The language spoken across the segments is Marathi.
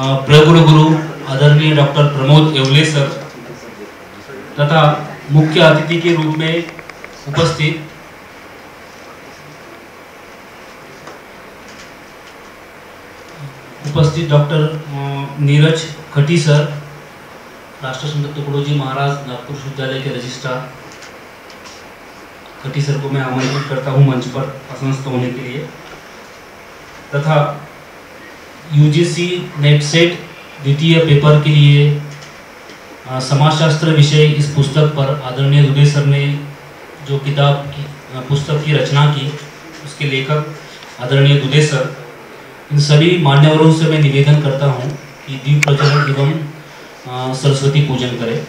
प्रकुलगुरु आदरणीय डॉक्टर प्रमोद येवले सर तथा मुख्य अतिथि के रूप में उपस्थित डॉक्टर नीरज खटी सर, राष्ट्रसंत तुकडोजी महाराज नागपुर विश्वविद्यालय के रजिस्ट्रार खटी सर को मैं आमंत्रित करता हूं मंच पर आसनस्थ होने के लिए, तथा यूजीसी नेटसेट द्वितीय पेपर के लिए समाजशास्त्र विषय इस पुस्तक पर आदरणीय दुबे सर ने जो पुस्तक की रचना की, उसके लेखक आदरणीय दुबे सर, इन सभी मान्यवरों से मैं निवेदन करता हूं कि दीप प्रज्वलन एवं सरस्वती पूजन करें।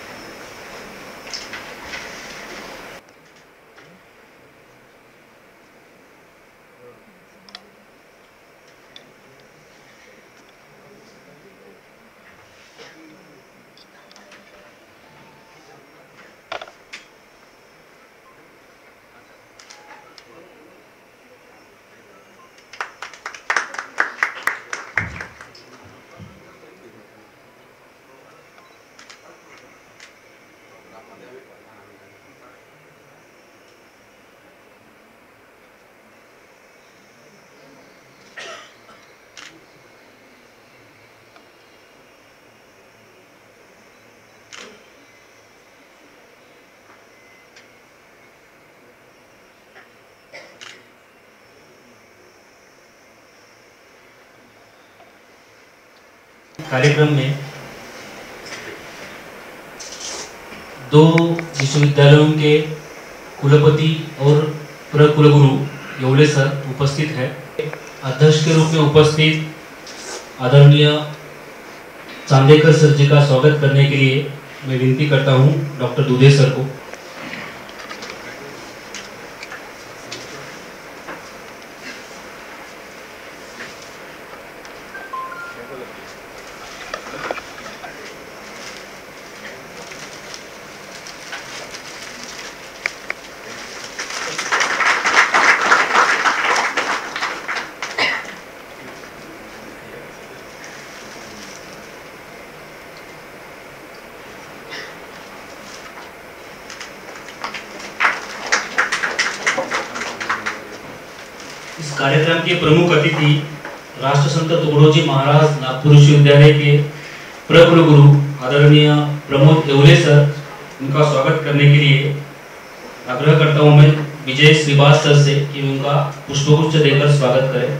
कार्यक्रम में दो विश्वविद्यालयों के कुलपति और प्रकुलगुरु येवले सर उपस्थित है। अध्यक्ष के रूप में उपस्थित आदरणीय चांदेकर सर जी का स्वागत करने के लिए मैं विनती करता हूं डॉक्टर दुबे सर को। इस कार्यक्रम के प्रमुख अतिथि राष्ट्रसंत तुकडोजी महाराज नागपुर विश्वविद्यालय के प्रकुलगुरु आदरणीय प्रमोद येवले सर, उनका स्वागत करने के लिए आग्रह करता हूं मैं विजय श्रीवास सर से कि उनका पुष्पगुच्छ देकर स्वागत करें।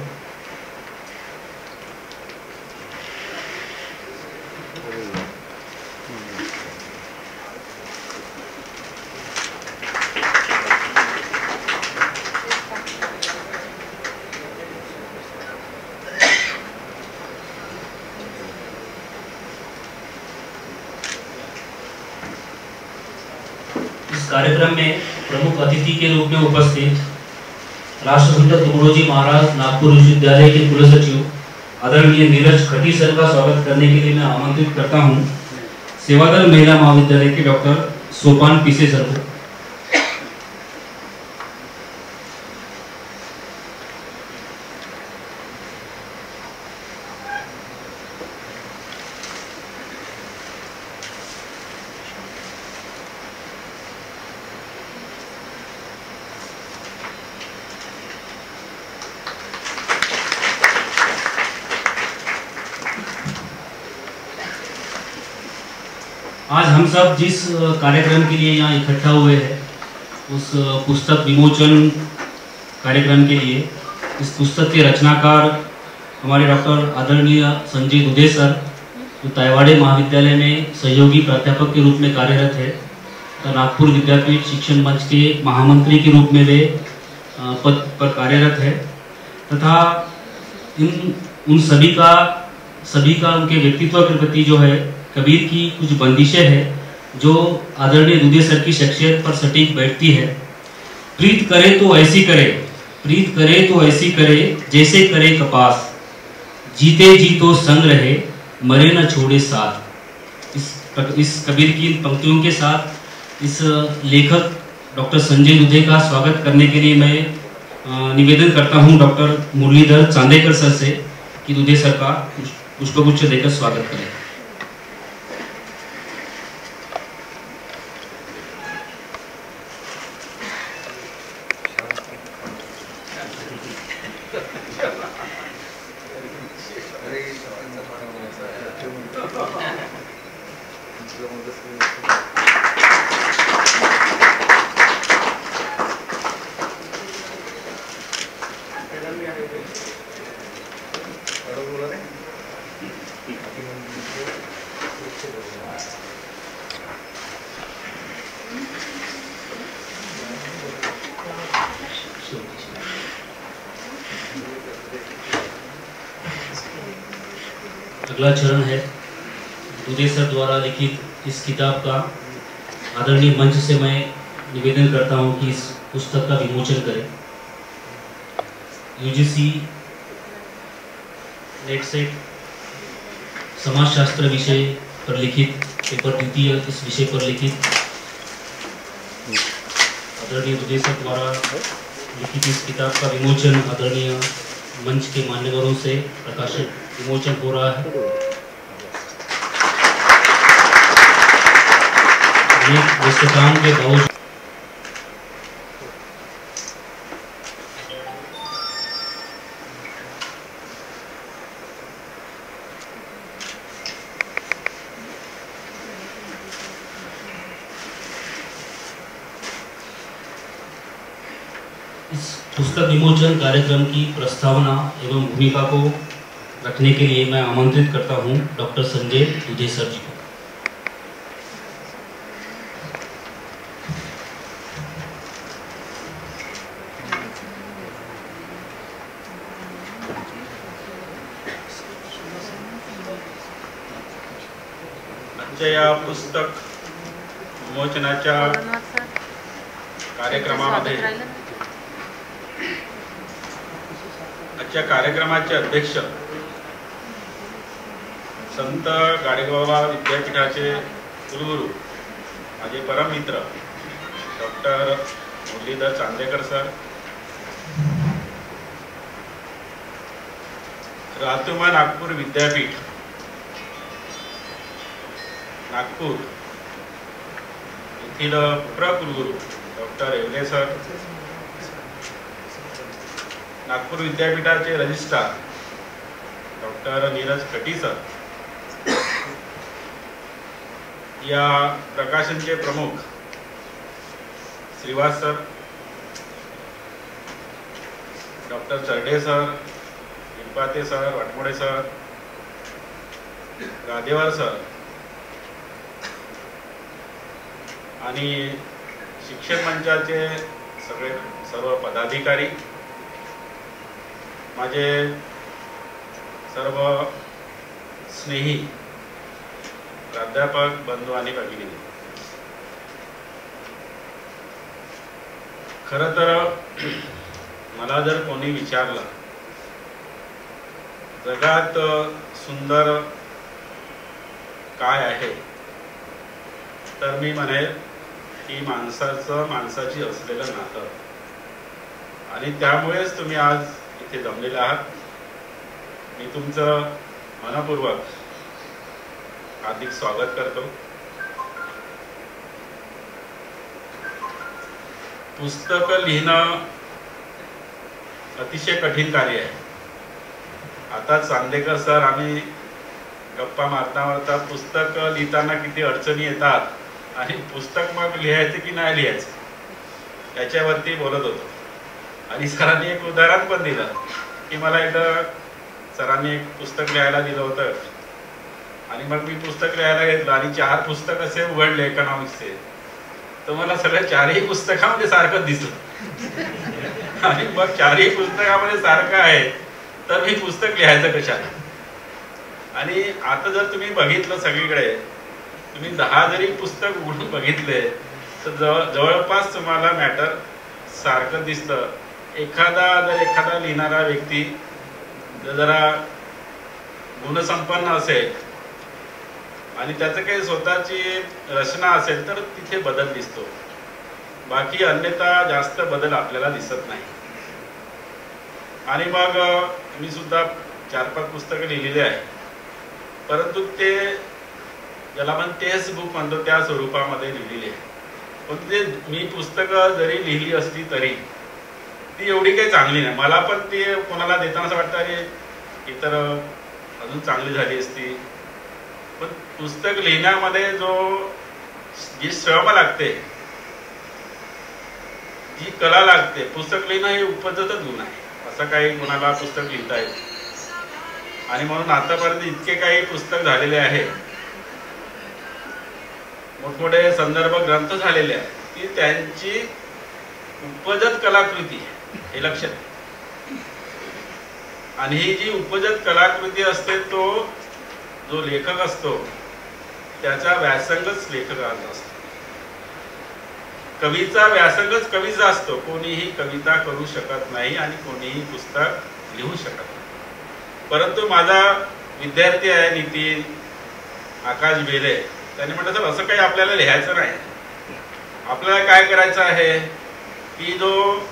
इस कार्यक्रम में प्रमुख अतिथि के रूप में उपस्थित राष्ट्रसंत तुकडोजी महाराज नागपुर विश्वविद्यालय के कुलसचिव आदरणीय नीरज खटी सर का स्वागत करने के लिए मैं आमंत्रित करता हूं सेवादल महिला महाविद्यालय के डॉक्टर सोपान पीसे सर को। आज हम सब जिस कार्यक्रम के लिए यहाँ इकट्ठा हुए हैं, उस पुस्तक विमोचन कार्यक्रम के लिए, इस पुस्तक के रचनाकार हमारे डॉक्टर आदरणीय संजय दुबे सर, जो तायवाड़े महाविद्यालय में सहयोगी प्राध्यापक के रूप में कार्यरत है, तो नागपुर विद्यापीठ शिक्षण मंच के महामंत्री के रूप में वे पद पर कार्यरत है, तथा उन सभी का उनके व्यक्तित्व के प्रति जो है कबीर की कुछ बंदिशें हैं जो आदरणीय दुबे सर की शख्सियत पर सटीक बैठती है। प्रीत करे तो ऐसी करे, प्रीत करे तो ऐसी करे जैसे करे कपास, जीते जी तो संग रहे मरे न छोड़े साथ। इस कबीर की पंक्तियों के साथ इस लेखक डॉक्टर संजय दुबे का स्वागत करने के लिए मैं निवेदन करता हूं डॉक्टर मुरलीधर चांदेकर सर से कि दुबे सर का पुष्पगुच्छ देकर स्वागत करें। अगला चरण है दुधे सर द्वारा लिखित इस किताब का आदरणीय मंच से मैं निवेदन करता हूं कि इस पुस्तक का विमोचन करें। यूजीसी नेट सेट समाजशास्त्र विषय पर लिखित पेपर द्वितीय इस विषय पर लिखित आदरणीय दुधे सर द्वारा लिखित इस किताब का विमोचन आदरणीय मंच के मान्यवरों से प्रकाशित विमोचन हो रहा है। व्यस्तताओं के बावजूद इस पुस्तक विमोचन कार्यक्रम की प्रस्तावना एवं भूमिका को रखने के लिए मैं आमंत्रित करता हूं डॉक्टर संजय दुधे सर जी को। आजच्या या पुस्तक विमोचनाच्या कार्यक्रमामध्ये आजच्या कार्यक्रमाचे अध्यक्ष संत गाडगेबाबा विद्यापीठाचे कुलगुरू माझे परममित्र डॉक्टर मुरलीधर चांदेकर सर, रातुमा नागपूर विद्यापीठ नागपूर येथील प्रकुलगुरू डॉक्टर एवले सर, नागपूर विद्यापीठाचे registrar doctor Neeraj Khati sir, या प्रकाशनचे प्रमुख Shrivas sir, doctor Charde sir, Nipate sir, Watmode sir, Gadewar sir आणि शिक्षण मंचाचे सर्व पदाधिकारी, माझे सर्व स्नेही प्राध्यापक बंधू आणि भगिनी, खरं तर मला जर कोणी विचारलं जगात सुंदर काय आहे तर मी म्हणेल की माणसाची असलेलं नातं, आणि त्यामुळेच तुम्ही आज इथे जमलेले आहात। मी तुमचं मनपूर्वक हार्दिक स्वागत करतो। पुस्तक लिहिणं अतिशय कठीण कार्य आहे। आता चांदेकर सर आम्ही गप्पा मारता मारता पुस्तक लिहिताना किती अडचणी येतात आणि पुस्तक मग लिहायचं की नाही लिहायचं याच्यावरती बोलत होतो, आणि सरांनी एक उदाहरण पण दिलं की मला एकदा सरांनी एक पुस्तक लिहायला दिलं होतं आणि मग मी पुस्तक लिहायला घेतलं आणि 4 पुस्तक असे उघडले इकॉनॉमिक्सचे, तर मला सगळ्या 4ही पुस्तकामध्ये सारखं दिसलं आणि मग 4ही पुस्तकामध्ये सारखं आहे तर मी पुस्तक लिहायचं कशाला। आणि आता जर तुम्ही बघितलं सगळीकडे, तुम्ही 10 जरी पुस्तक उघडून बघितले तर जवळपास तुम्हाला मॅटर सारखं दिसतं। एखादा लिहिणारा व्यक्ती जरा गुणसंपन्न असेल आणि त्याचं काही स्वतःची रचना असेल तर तिथे बदल दिसतो, बाकी अन्यथा जास्त बदल आपल्याला दिसत नाही। आणि मग मी सुद्धा 4-5 पुस्तकं लिहिलेली आहे परंतु ते ज्याला आपण टेक्स्ट बुक म्हणतो त्या स्वरूपामध्ये लिहिलेली आहे. पण ते मी पुस्तकं जरी लिहिली असली तरी ती एवढी काही चांगली नाही. मला पण ती कोणाला देताना असं वाटतं अरे इतर अजून चांगली झाली असती. पण पुस्तक लिहिण्यामध्ये जी श्रम लागते, जी कला लागते, पुस्तक लिहिणं हे उपजतच गुण आहे. असं काही कोणाला पुस्तक लिहिता येत. आणि म्हणून आतापर्यंत इतके काही पुस्तक झालेले आहे, मोठमोठे संदर्भ ग्रंथ झालेले आहेत की त्यांची उपजत कलाकृती हे लक्षात. आणि ही जी उपजत कलाकृती असते तो जो लेखक असतो त्याचा व्यासंगच लेखकाचा असतो. कवीचा व्यासंगच कवीचा असतो. कोणीही कविता करू शकत नाही आणि कोणीही पुस्तक लिहू शकत नाही. परंतु माझा विद्यार्थी आहे नितीन आकाश बेले, त्याने म्हटलं सर असं काही आपल्याला लिहायचं नाही. आपल्याला काय करायचं आहे की जो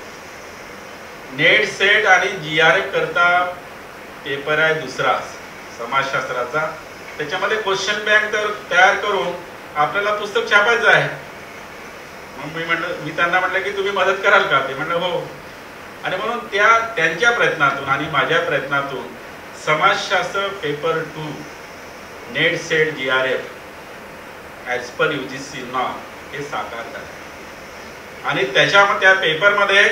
नेट सेट आणि GRF करता पेपर आहे दुसरा समाजशास्त्राचा, त्याच्यामध्ये क्वेश्चन बँक तयार करून आपल्याला पुस्तक छापायचं आहे. मग मी त्यांना म्हटलं की तुम्ही मदत कराल का? ते म्हटलं हो. आणि म्हणून त्यांच्या प्रयत्नातून आणि माझ्या प्रयत्नातून समाजशास्त्र paper 2 net set GRF as per UGC norm हे साकार झाले. आणि त्या पेपरमध्ये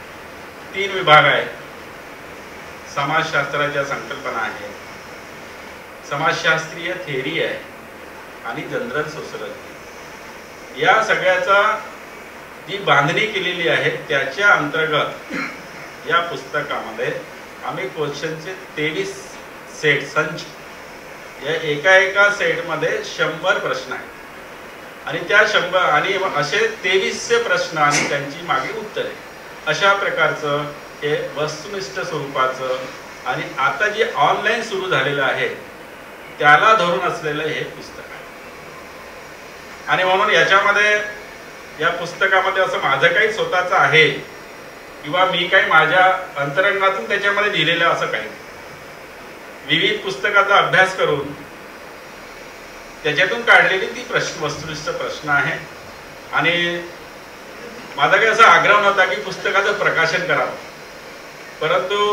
3 विभाग आहेत. समाजशास्त्राच्या संकल्पना आहेत, समाजशास्त्रीय थेअरी आहे आणि जनरल सोशलॉजी. या सगळ्याचा जी बांधणी केलेली आहे त्याच्या अंतर्गत या पुस्तकामध्ये आम्ही क्वेश्चनचे 23 सेट संच, या एका सेटमध्ये 100 प्रश्न आहेत. आणि त्या 100 आणि असे 2300 प्रश्न आणि त्यांची मागे उत्तरे, अशा प्रकारचं हे वस्तुनिष्ठ स्वरूपाचं आणि आता जे ऑनलाईन सुरू झालेलं आहे त्याला धरून असलेलं हे पुस्तक आहे. आणि म्हणून या पुस्तकामध्ये असं माझं काही स्वतःचं आहे किंवा मी काही माझ्या अंतरंगातून त्याच्यामध्ये लिहिलेलं असं काही. विविध पुस्तकाचा अभ्यास करून त्याच्यातून काढलेली ती वस्तुनिष्ठ प्रश्न आहे. आणि माझा काही असा आग्रह नव्हता की पुस्तकाचं प्रकाशन करावं, परंतु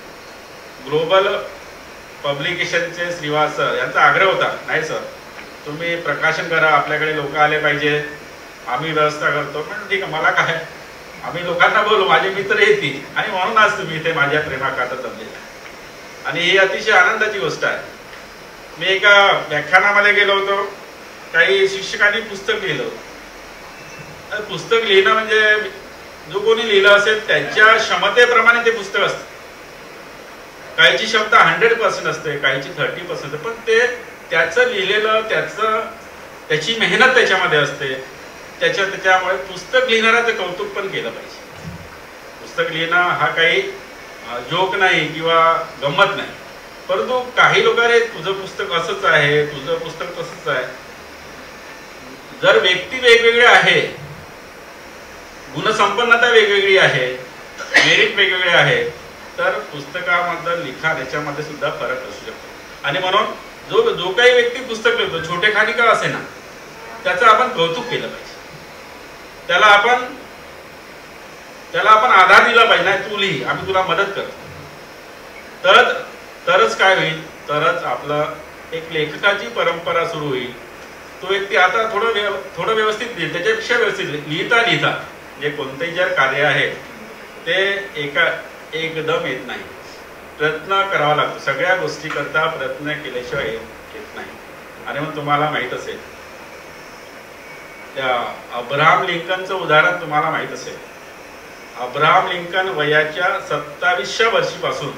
ग्लोबल पब्लिकेशनचे श्रीवास सर यांचा आग्रह होता, नाही सर तुम्ही प्रकाशन करा, आपल्याकडे लोक आले पाहिजे, आम्ही व्यवस्था करतो. म्हणजे ठीक आहे, मला काय, आम्ही लोकांना बोलू, माझे मित्र येतील. आणि म्हणून आज तुम्ही इथे माझ्या प्रेमाखातर जमलेला आहे. आणि ही अतिशय आनंदाची गोष्ट आहे. मी एका व्याख्यानामध्ये गेलो होतो, काही शिक्षकांनी पुस्तक लिहिलं होतं. पुस्तक लिहिणं म्हणजे जो कोणी लिहिलं असेल त्याच्या क्षमतेप्रमाणे ते पुस्तक असतं. काहीची क्षमता 100% असते, काहीची 30% असते, पण ते त्याचं लिहिलेलं त्याची मेहनत त्याच्यामध्ये असते. त्याच्यामुळे पुस्तक लिहिणाऱ्याचं कौतुक पण केलं पाहिजे. पुस्तक लिहिणं हा काही जोक नाही किंवा गंमत नाही. परंतु काही लोक रे तुझं पुस्तक असंच आहे, तुझं पुस्तक तसंच आहे. जर व्यक्ती वेगवेगळे आहे, गुणसंपन्नता वेगवेगळी आहे, मेरिट वेगवेगळे आहे, तर पुस्तकामधलं लिखाण याच्यामध्ये सुद्धा फरक असू शकतो. आणि म्हणून जो काही व्यक्ती पुस्तक लिहितो, छोटे खाली का असे ना, त्याचं आपण कौतुक केलं पाहिजे. त्याला आपण आधार दिला पाहिजे. नाही तू लिही, आम्ही तुला मदत करतो. तरच काय होईल, तरच आपलं एक लेखकाची परंपरा सुरू होईल. तो व्यक्ती आता थोडं व्यवस्थित लिहिल, त्याच्यापेक्षा व्यवस्थित लिहिता जे कोणतेही जे कार्य आहे ते एकदम येत नाही. प्रयत्न करावा लागतो. सगळ्या गोष्टी करता प्रयत्न केल्याशिवाय येत नाही. आणि मग तुम्हाला माहित असेल त्या अब्राहम लिंकनचं उदाहरण तुम्हाला माहित असेल. अब्राहम लिंकन वयाच्या 27व्या वर्षीपासून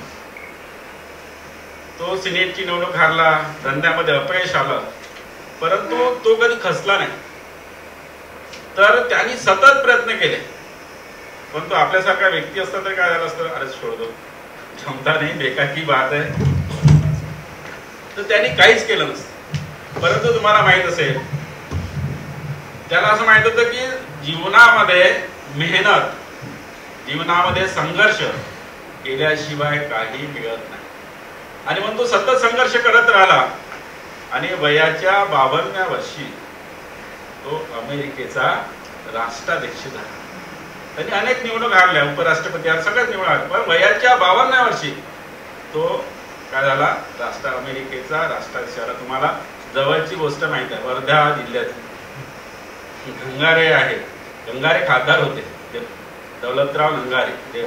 तो सिनेटची निवडणूक हारला, धंद्यामध्ये अपयश आलं, परंतु तो कधी खचला नाही. तर त्यांनी सतत प्रयत्न केले. परंतु आपल्यासारखा व्यक्ती असता तर काय झालं असतं, अरे सोड दो, क्षमता नाही, बेकार की बात आहे. तर त्यांनी काहीच केलं नसतं. परंतु तुम्हाला माहित असेल, त्याला असं माहित होतं की जीवनामध्ये मेहनत, जीवनामध्ये संघर्ष केल्याशिवाय काही मिळत नाही. आणि म्हणून तो सतत संघर्ष करत राहिला. आणि वयाच्या 52व्या वर्षी तो अमेरिकेचा राष्ट्राध्यक्ष झाला. त्यांनी अनेक निवडणूक हारल्या, उपराष्ट्रपती सगळ्याच निवडणूक हारल्या, पण वयाच्या 52व्या वर्षी तो काय झाला, अमेरिकेचा राष्ट्राध्यक्ष झाला. तुम्हाला जवळची गोष्ट माहिती आहे, वर्धा जिल्ह्यात गंगारे आहे, गंगारे खासदार होते, दौलतराव गंगारे,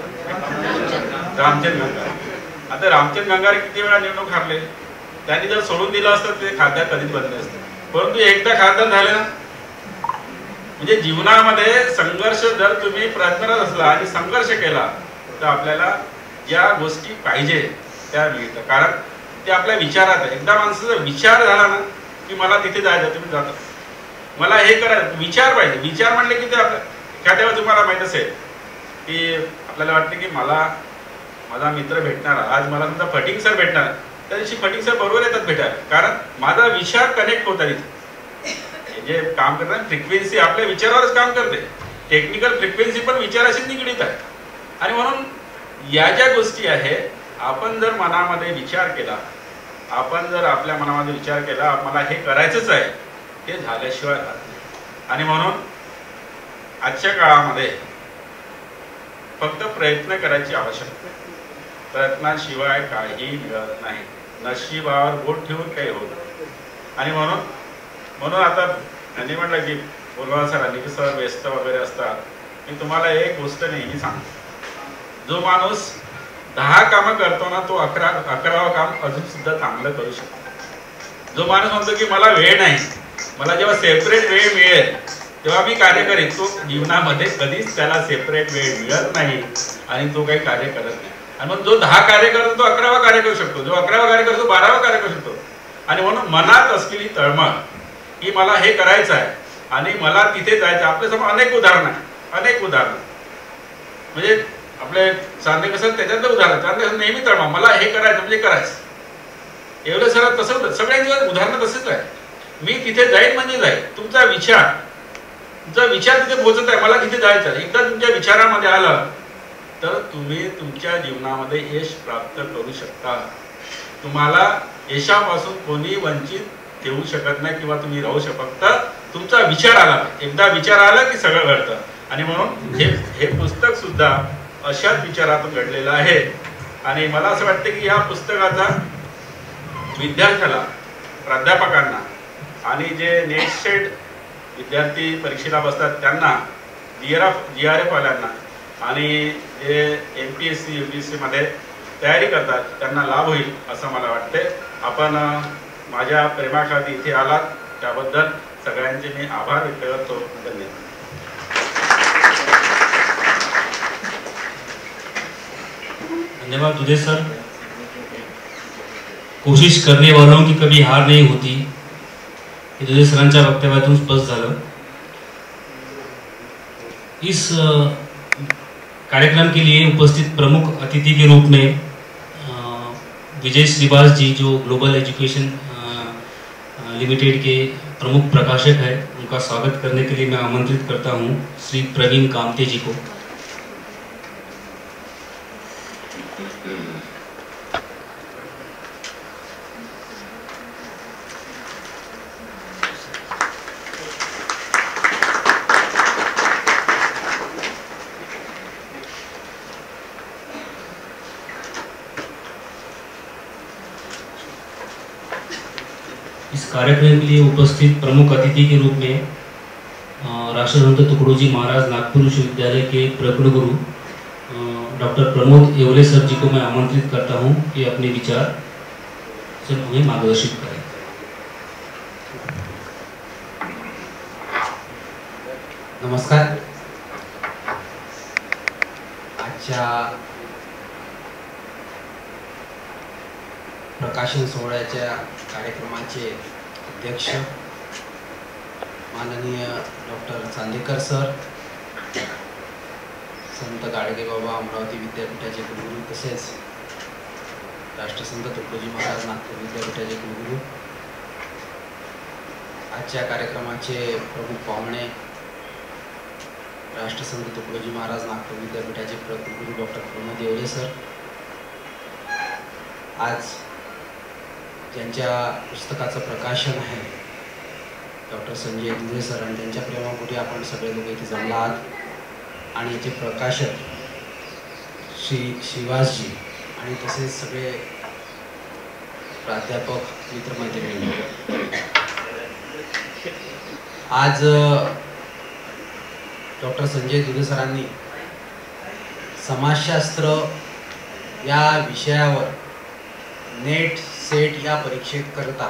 रामचंद गंगारे. आता रामचंद गंगारे किती वेळा निवडणूक हारले. त्यांनी जर सोडून दिलं असतं ते खासदार कधीच बनले असते, परंतु एकदा खासदार झाले ना. म्हणजे जीवनामध्ये संघर्ष जर तुम्ही प्रयत्नरत असला आणि संघर्ष केला तर आपल्याला ज्या गोष्टी पाहिजे त्या मिळतात, कारण ते आपल्या विचारात आहे. एकदा माणसाचा विचार झाला ना की मला तिथे जायचं, तुम्ही जाता, मला हे करायचं, विचार पाहिजे. विचार म्हणले की ते आपल्या एखाद्या वेळेस तुम्हाला माहित असेल की आपल्याला वाटतं की मला माझा मित्र भेटणार, आज मला तुमचा फटिंग सर भेटणार, त्या दिवशी फटिंग सर बरोबर येतात भेटायला, कारण माझा विचार कनेक्ट होता. तिथे जे काम करतात फ्रिक्वेन्सी आपल्या विचारावरच काम करते. टेक्निकल फ्रिक्वेन्सी पण विचाराशी निगडीत आहे. आणि म्हणून या ज्या गोष्टी आहेत, आपण जर मनामध्ये विचार केला, आपण जर आपल्या मनामध्ये विचार केला मला हे करायचंच आहे, ते झाल्याशिवाय राहत नाही. आणि म्हणून आजच्या काळामध्ये फक्त प्रयत्न करायची आवश्यकता आहे. प्रयत्नाशिवाय काही मिळत नाही. नशिबावर बोट ठेवून काही होत नाही. आणि म्हणून आता त्यांनी म्हटलं की बोलवा सरांनी की सर व्यस्त वगैरे असतात, मी तुम्हाला एक गोष्ट नेहमी सांगतो, जो माणूस 10 कामं करतो ना तो 11वं काम अजून सुद्धा चांगलं करू शकतो. जो माणूस म्हणतो की मला वेळ नाही, मला जेव्हा सेपरेट वेळ मिळेल तेव्हा मी कार्य करेन, तो जीवनामध्ये कधीच त्याला सेपरेट वेळ मिळत नाही आणि तो काही कार्य करत नाही. आणि मग जो 10 कार्य करतो तो 11वा कार्य करू शकतो, जो 11वा कार्य करतो 12वा कार्य करू शकतो. आणि म्हणून मनात असलेली तळमळ की मला हे करायचं आहे आणि मला तिथे जायचं. आपल्यासमोर अनेक उदाहरण आहे, अनेक उदाहरण. म्हणजे आपले चांदेकर सर त्याच्यातलं उदाहरण, चांदेकर नेहमी तळमळ मला हे करायचं म्हणजे करायचं. एवढं सर तसं सगळ्यांची उदाहरणं तसंच आहे. मी तिथे जाईन म्हणजे जाईल. तुमचा विचार तिथे पोहोचत आहे, मला तिथे जायचं आहे. एकदा तुमच्या विचारामध्ये आलं तर तुम्ही तुमच्या जीवनामध्ये यश प्राप्त करू शकता. तुम्हाला यशापासून कोणी वंचित ठेवू शकत नाही किंवा तुम्ही राहू शकता. फक्त तुमचा विचार आला, एकदा विचार आला की सगळं घडतं. आणि म्हणून हे पुस्तक सुद्धा अशाच विचारातून घडलेलं आहे. आणि मला असं वाटतं की या पुस्तकाचा विद्यार्थ्याला, प्राध्यापकांना आणि जे नेट सेट विद्यार्थी परीक्षेला बसतात त्यांना, GRF वाल्यांना आणि जे MPSC UPSC मध्ये तयारी करतात त्यांना लाभ होईल असं मला वाटते. आपण माझ्या प्रेमाखाती इथे आलात त्याबद्दल सगळ्यांचे मी आभार व्यक्त करतो. धन्यवाद. धन्यवाद दुधे सर. कोशिश करने वालों की कभी हार नहीं होती, हे दुधे सरांच्या वक्तव्यातून स्पष्ट झालं. इस कार्यक्रम के लिए उपस्थित प्रमुख अतिथि के रूप में विजय श्रीवास जी, जो ग्लोबल एजुकेशन लिमिटेड के प्रमुख प्रकाशक है, उनका स्वागत करने के लिए मैं आमंत्रित करता हूं श्री प्रवीण कामते जी को. इस कार्यक्रम के लिए उपस्थित प्रमुख अतिथि के रूप में राष्ट्रसंत तुकडोजी महाराज नागपुर विश्वविद्यालय के प्रकुलगुरु डॉक्टर प्रमोद येवले सर जी को मैं आमंत्रित करता हूं कि अपने विचार से हमें मार्गदर्शित करें. नमस्कार. आजच्या प्रकाशन सोहळ्याच्या कार्यक्रमाचे अध्यक्ष माननीय डॉक्टर चांदेकर सर, संत गाडगेबाबा अमरावती विद्यापीठाचे कुलगुरू, तसेच राष्ट्रसंत तुकडोजी महाराज नागपूर विद्यापीठाचे कुलगुरू, आजच्या कार्यक्रमाचे प्रमुख पाहुणे राष्ट्रसंत तुकडोजी महाराज नागपूर विद्यापीठाचे कुलगुरू डॉक्टर प्रमोद येवले सर, आज ज्यांच्या पुस्तकाचं प्रकाशन आहे डॉक्टर संजय दुधे सर, आणि त्यांच्या प्रेमापोटी आपण सगळे लोक इथे जमला आहात. आणि याचे प्रकाशक श्री श्रीवासजी आणि तसेच सगळे प्राध्यापक मित्रमैत्रिणी. आज डॉक्टर संजय दुधे सरांनी समाजशास्त्र या विषयावर नेट सेट या परीक्षेकरता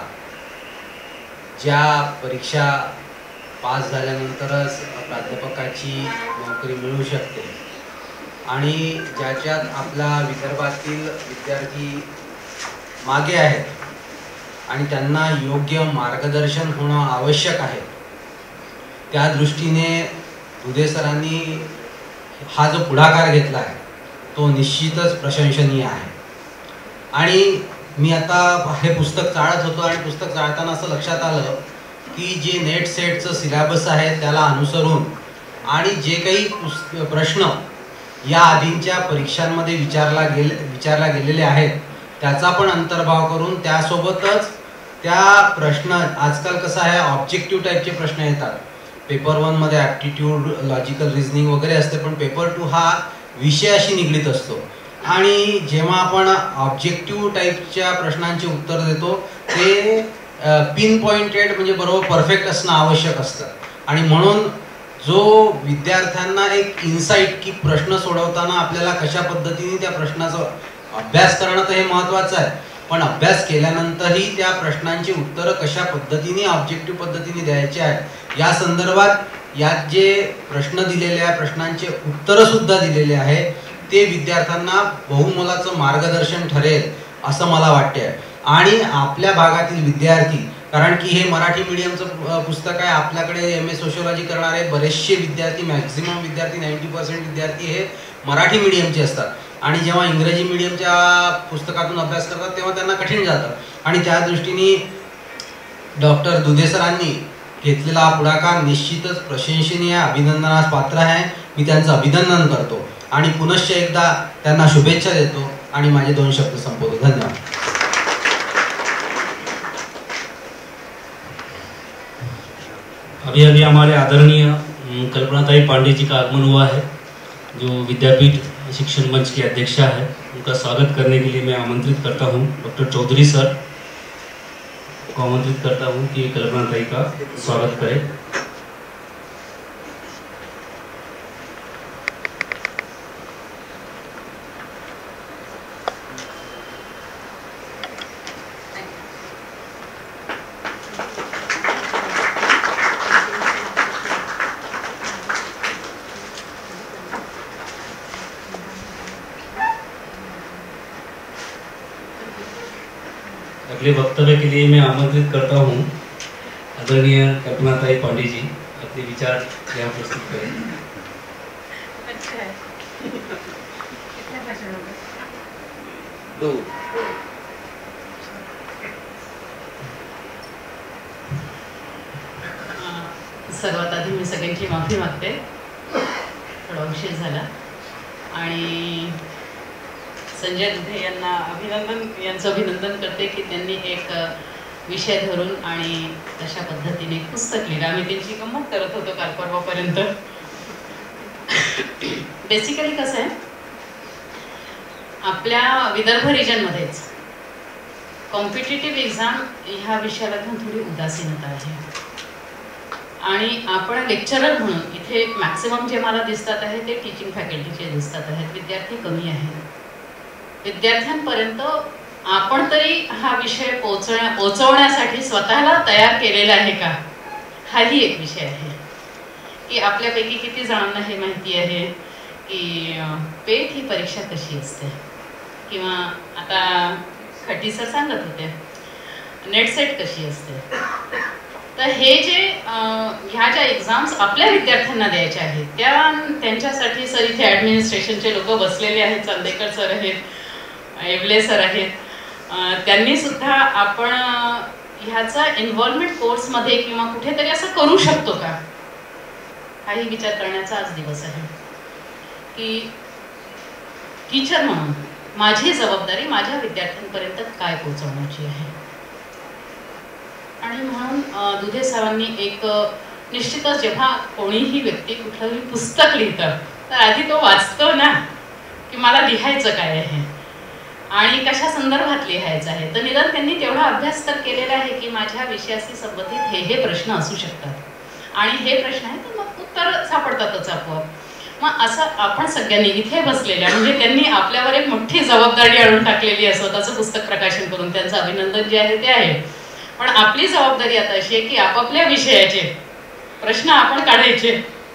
ज्या परीक्षा पास झाल्यानंतरच प्राध्यापकाची नोकरी मिळू शकते आणि ज्याच्यात आपला विदर्भातील विद्यार्थी मागे आहेत आणि त्यांना योग्य मार्गदर्शन होणं आवश्यक आहे, त्या दृष्टीने दुधे सरांनी हा जो पुढाकार घेतला आहे तो निश्चितच प्रशंसनीय आहे. आणि मी आता हे पुस्तक चाळत होतो आणि पुस्तक चाळताना असं लक्षात आलं की जे नेट सेटचं सिलेबस आहे त्याला अनुसरून आणि जे काही प्रश्न या आधींच्या परीक्षांमध्ये विचारला गेलेले आहेत त्याचा पण अंतर्भाव करून त्यासोबतच त्या प्रश्न, आजकाल कसं आहे ऑब्जेक्टिव्ह टाईपचे प्रश्न येतात. पेपर 1 मध्ये ॲप्टिट्यूड, लॉजिकल रिझनिंग वगैरे असते, पण पेपर 2 हा विषयाशी निगडीत असतो. आणि जेव्हा आपण ऑब्जेक्टिव्ह टाईपच्या प्रश्नांची उत्तर देतो ते पिन पॉइंटेड म्हणजे बरोबर परफेक्ट असणं आवश्यक असतं. आणि म्हणून जो विद्यार्थ्यांना एक इन्साईट की प्रश्न सोडवताना आपल्याला कशा पद्धतीने त्या प्रश्नाचा अभ्यास करणं तर हे महत्त्वाचं आहे, पण अभ्यास केल्यानंतरही त्या प्रश्नांची उत्तरं कशा पद्धतीने ऑब्जेक्टिव्ह पद्धतीने द्यायचे आहेत या संदर्भात यात जे प्रश्न दिलेले आहे प्रश्नांचे उत्तरं सुद्धा दिलेले आहे ते विद्यार्थ्यांना बहुमोलाचं मार्गदर्शन ठरेल असं मला वाटते. आणि आपल्या भागातील विद्यार्थी, कारण की हे मराठी मीडियमचं पुस्तक आहे, आपल्याकडे MA सोशियोलॉजी करणारे बरेचसे विद्यार्थी, मॅक्झिमम विद्यार्थी 90% विद्यार्थी हे मराठी मीडियमचे असतात. आणि जेव्हा इंग्रजी मीडियमच्या पुस्तकातून अभ्यास करतात तेव्हा त्यांना कठीण जातं. आणि त्या दृष्टीने डॉक्टर दुधे सरांनी घेतलेला पुढाकार निश्चितच प्रशंसनीय, अभिनंदनास पात्र आहे. मी त्यांचं अभिनंदन करतो आणि पुनश्च एकदा त्यांना शुभेच्छा देतो आणि माझे 2 शब्द संपवतो. धन्यवाद. अभी अभी हमारे आदरणीय कल्पनाताई पांडे जी का आगमन हुआ है, जो विद्यापीठ शिक्षण मंच के अध्यक्षा है. उनका स्वागत करने के लिए मैं आमंत्रित करता हूं डॉक्टर चौधरी सर को आमंत्रित करता हूं कि कल्पनाताई का स्वागत करें. अगले वक्तव्य के लिए मैं आमंत्रित करता हूं आदरणीय कल्पनाताई पांडे जी, अपने विचार यहाँ प्रस्तुत करें. अच्छा है. कितने भाषण होंगे? 2. सर्वात आधी मी सगळ्यांची माफी मागते, थोडा उशीर झाला. आणि संजय दुधे यांचं अभिनंदन करते की त्यांनी एक विषय धरून आणि तशा पद्धतीने एक पुस्तक लिहिलं. आम्ही त्यांची गंमत करत होतो काल परवापर्यंत. बेसिकली कसं आहे, आपल्या विदर्भ रिजनमध्येच कॉम्पिटिटिव्ह एक्झाम ह्या विषयाला घेऊन थोडी उदासीनता आहे. आणि आपण लेक्चरर म्हणून इथे मॅक्सिमम जे मला दिसतात आहे ते टीचिंग फॅकल्टीचे दिसतात आहेत. विद्यार्थी कमी आहेत. विद्यार्थ्यांपर्यंत आपण तरी हा विषय पोहोचवण्यासाठी स्वतःला तयार केलेला आहे का, हाही एक विषय आहे. की आपल्यापैकी किती जणांना हे माहिती आहे की पेट ही परीक्षा कशी असते, किंवा आता खटी सर सांगत होते नेट सेट कशी असते. तर हे जे ह्या ज्या एक्झाम्स आपल्या विद्यार्थ्यांना द्यायच्या आहेत त्यांच्यासाठी सर इथे ॲडमिनिस्ट्रेशनचे लोक बसलेले आहेत. चांदेकर सर आहेत, एवले सर आहेत. त्यांनी सुद्धा आपण ह्याचा इन्व्हॉल्वमेंट कोर्समध्ये किंवा कुठेतरी असं करू शकतो का, हाही विचार करण्याचा आज दिवस आहे. की टीचर म्हणून माझी जबाबदारी माझ्या विद्यार्थ्यांपर्यंत काय पोहोचवण्याची आहे. आणि म्हणून दुधे सरांनी एक निश्चितच जेव्हा कोणीही व्यक्ती कुठलंही पुस्तक लिहितं तर आधी तो वाचतो ना की मला लिहायचं काय आहे आणि कशा संदर्भात लिहायचं आहे. तर निदान त्यांनी तेवढा अभ्यास तर केलेला आहे की माझ्या विषयाशी संबंधित हे प्रश्न असू शकतात आणि हे प्रश्न आहेत तर मग उत्तर सापडतातच आपोआप. मग असं आपण सगळ्यांनी इथे बसलेल्या म्हणजे त्यांनी आपल्यावर एक मोठी जबाबदारी आणून टाकलेली आहे स्वतःचं पुस्तक प्रकाशन करून, त्यांचं अभिनंदन जे आहे ते आहे. पण आपली जबाबदारी आता अशी आहे की आपापल्या विषयाचे प्रश्न आपण काढायचे,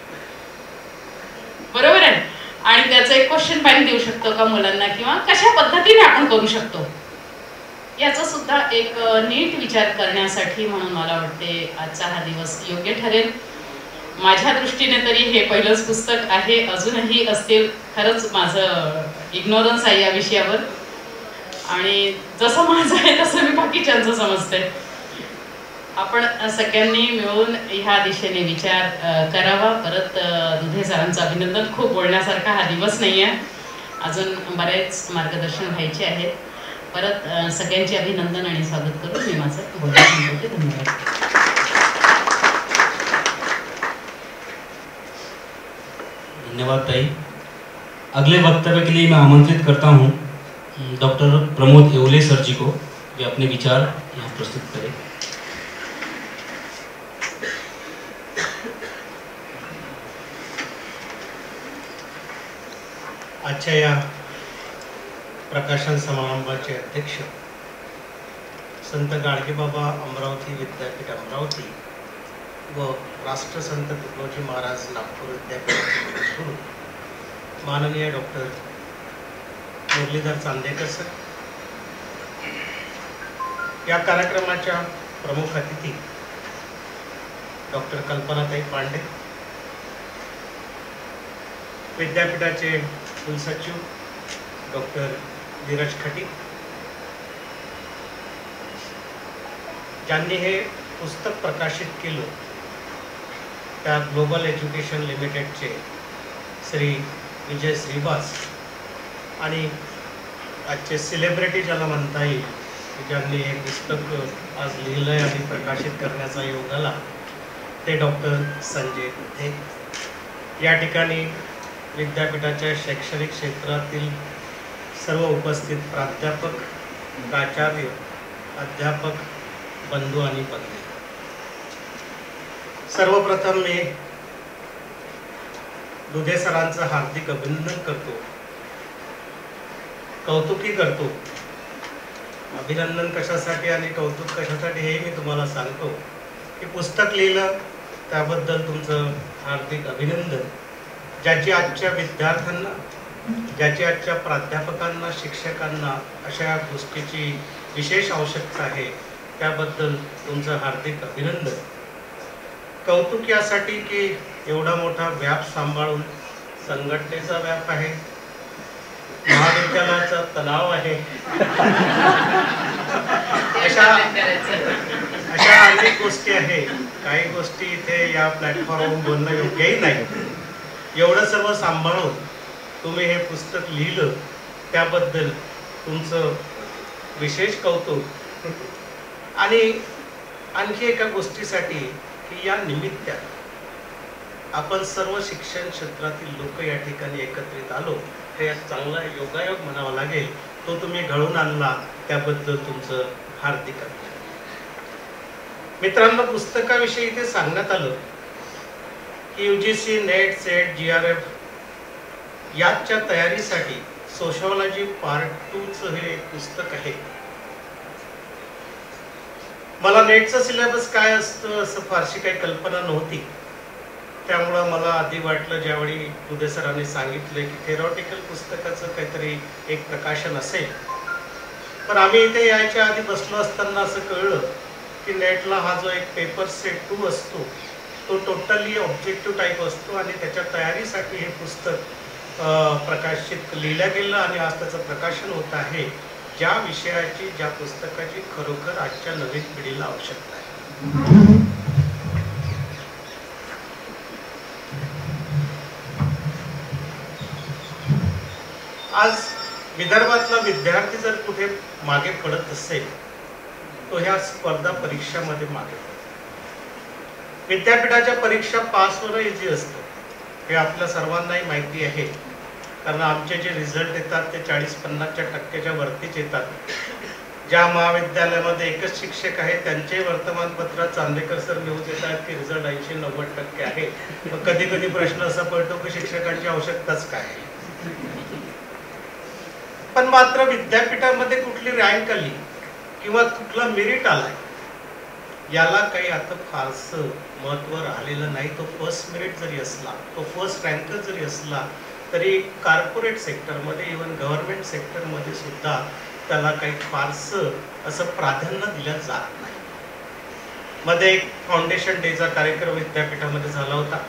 बरोबर आहे, आणि त्याचं एक क्वेश्चन बँक देऊ शकतो का मुलांना किंवा कशा पद्धतीने आपण करू शकतो याचा सुद्धा एक नीट विचार करण्यासाठी म्हणून मला वाटते आजचा हा दिवस योग्य ठरेल. माझ्या दृष्टीने तरी हे पहिलंच पुस्तक आहे, अजूनही असतील. खरंच माझं इग्नोरन्स आहे या विषयावर आणि जसं माझं आहे तसं मी बाकीच्यांचं समजते. आपण सगळ्यांनी मिळून ह्या दिशेने विचार करावा. परत दुधे सरांचं अभिनंदन. खूप बोलण्यासारखा हा दिवस नाही आहे, अजून बरेच मार्गदर्शन व्हायचे आहेत. परत सगळ्यांचे अभिनंदन आणि स्वागत करून मी माझं बोलणं संपवते. धन्यवाद. धन्यवाद ताई. अगले वक्तव्य के लिए मैं आमंत्रित करता हूँ डॉक्टर प्रमोद येवले सर जी को, वे अपने विचार यहाँ प्रस्तुत करें. आजच्या या प्रकाशन समारंभाचे अध्यक्ष संत गाडगेबाबा अमरावती विद्यापीठ अमरावती व राष्ट्रसंत तुकडोजी महाराज नागपूर विद्यापीठाचे कुलगुरू माननीय डॉक्टर मुरलीधर चांदेकर सर, या कार्यक्रमाच्या प्रमुख अतिथी डॉक्टर कल्पनाताई पांडे, विद्यापीठाचे कुलसचिव डॉक्टर धीरज खटी, ज्यांनी हे पुस्तक प्रकाशित केलं त्या ग्लोबल एज्युकेशन लिमिटेडचे श्री विजय श्रीवास आणि आजचे सेलिब्रिटी ज्याला म्हणता येईल ज्यांनी हे पुस्तक आज लिहिलं आहे आणि प्रकाशित करण्याचा योग आला ते डॉक्टर संजय गुथे. या ठिकाणी विद्यापीठाच्या शैक्षणिक क्षेत्रातील सर्व उपस्थित प्राध्यापक, प्राचार्य, अध्यापक, बंधू आणि पत्नी, सर्वप्रथम मी दुधे सरांचं हार्दिक अभिनंदन करतो, कौतुकी करतो. अभिनंदन कशासाठी आणि कौतुक कशासाठी हे मी तुम्हाला सांगतो की पुस्तक लिहिलं त्याबद्दल तुमचं हार्दिक अभिनंदन. ज्याची आजच्या विद्यार्थ्यांना, ज्याची आजच्या प्राध्यापकांना, शिक्षकांना अशा गोष्टीची विशेष आवश्यकता आहे त्याबद्दल तुमचं हार्दिक अभिनंदन. कौतुक यासाठी की एवढा मोठा व्याप सांभाळून, संघटनेचा व्याप आहे, महाविद्यालयाचा तणाव आहे, अशा अनेक गोष्टी आहे. काही गोष्टी इथे या प्लॅटफॉर्मवर बोलणं योग्यही नाही. एवढं सर्व सांभाळून तुम्ही हे पुस्तक लिहिलं त्याबद्दल तुमचं विशेष कौतुक. आणि आणखी एका गोष्टीसाठी की या निमित्तानं आपण सर्व शिक्षण क्षेत्रातील लोक या ठिकाणी एकत्रित आलो, हे चांगला योगायोग म्हणावा लागेल. तो तुम्ही घडवून आणला त्याबद्दल तुमचं हार्दिक अभिनंदन. मित्रांनो, पुस्तकाविषयी इथे सांगण्यात आलं की UGC, नेट, सेट, GRF याच्या तयारीसाठी सोशॉलॉजी पार्ट 2चं हे पुस्तक आहे. मला नेटचं सिलेबस काय असतं असं फारशी काही कल्पना नव्हती. त्यामुळं मला आधी वाटलं, ज्यावेळी दुधे सरांनी सांगितलं की थेरॉटिकल पुस्तकाचं काहीतरी एक प्रकाशन असेल. पण आम्ही इथे यायच्या आधी बसलो असताना असं कळलं की नेटला हा जो एक पेपर सेट 2 असतो तो टोटली ऑब्जेक्टिव्ह टाईप असतो आणि त्याच्या तयारीसाठी हे पुस्तक प्रकाशित लिहिलं गेलं आणि आज त्याचं प्रकाशन होत आहे. ज्या विषयाची, ज्या पुस्तकाची खरोखर आजच्या नवीन पिढीला आवश्यकता आहे. आज विदर्भातला विद्यार्थी जर कुठे मागे पडत असेल तो ह्या स्पर्धा परीक्षामध्ये मागे. विद्यापीठाच्या परीक्षा पास होणं इझी असतं हे आपल्या सर्वांनाही माहिती आहे, कारण आमचे जे रिझल्ट येतात ते 40-50% वरतीच येतात. ज्या महाविद्यालयामध्ये एकच शिक्षक आहे त्यांचे वर्तमानपत्रात चांदेकर सर लिहून देतात की रिझल्ट 80-90% आहे. मग कधी कधी प्रश्न असा पडतो की शिक्षकांची आवश्यकताच काय आहे. पण मात्र विद्यापीठामध्ये कुठली रँक आली किंवा कुठला मेरिट आलाय याला काही आता फारसं महत्व राहिलेलं नाही. तो फर्स्ट मेरिट जरी असला, तो फर्स्ट रँक जरी असला तरी कॉर्पोरेट सेक्टरमध्ये, इव्हन गव्हर्नमेंट सेक्टरमध्ये सुद्धा त्याला काही फारसं असं प्राधान्य दिलं जात नाही. मध्ये एक फाउंडेशन डेचा कार्यक्रम विद्यापीठामध्ये झाला होता.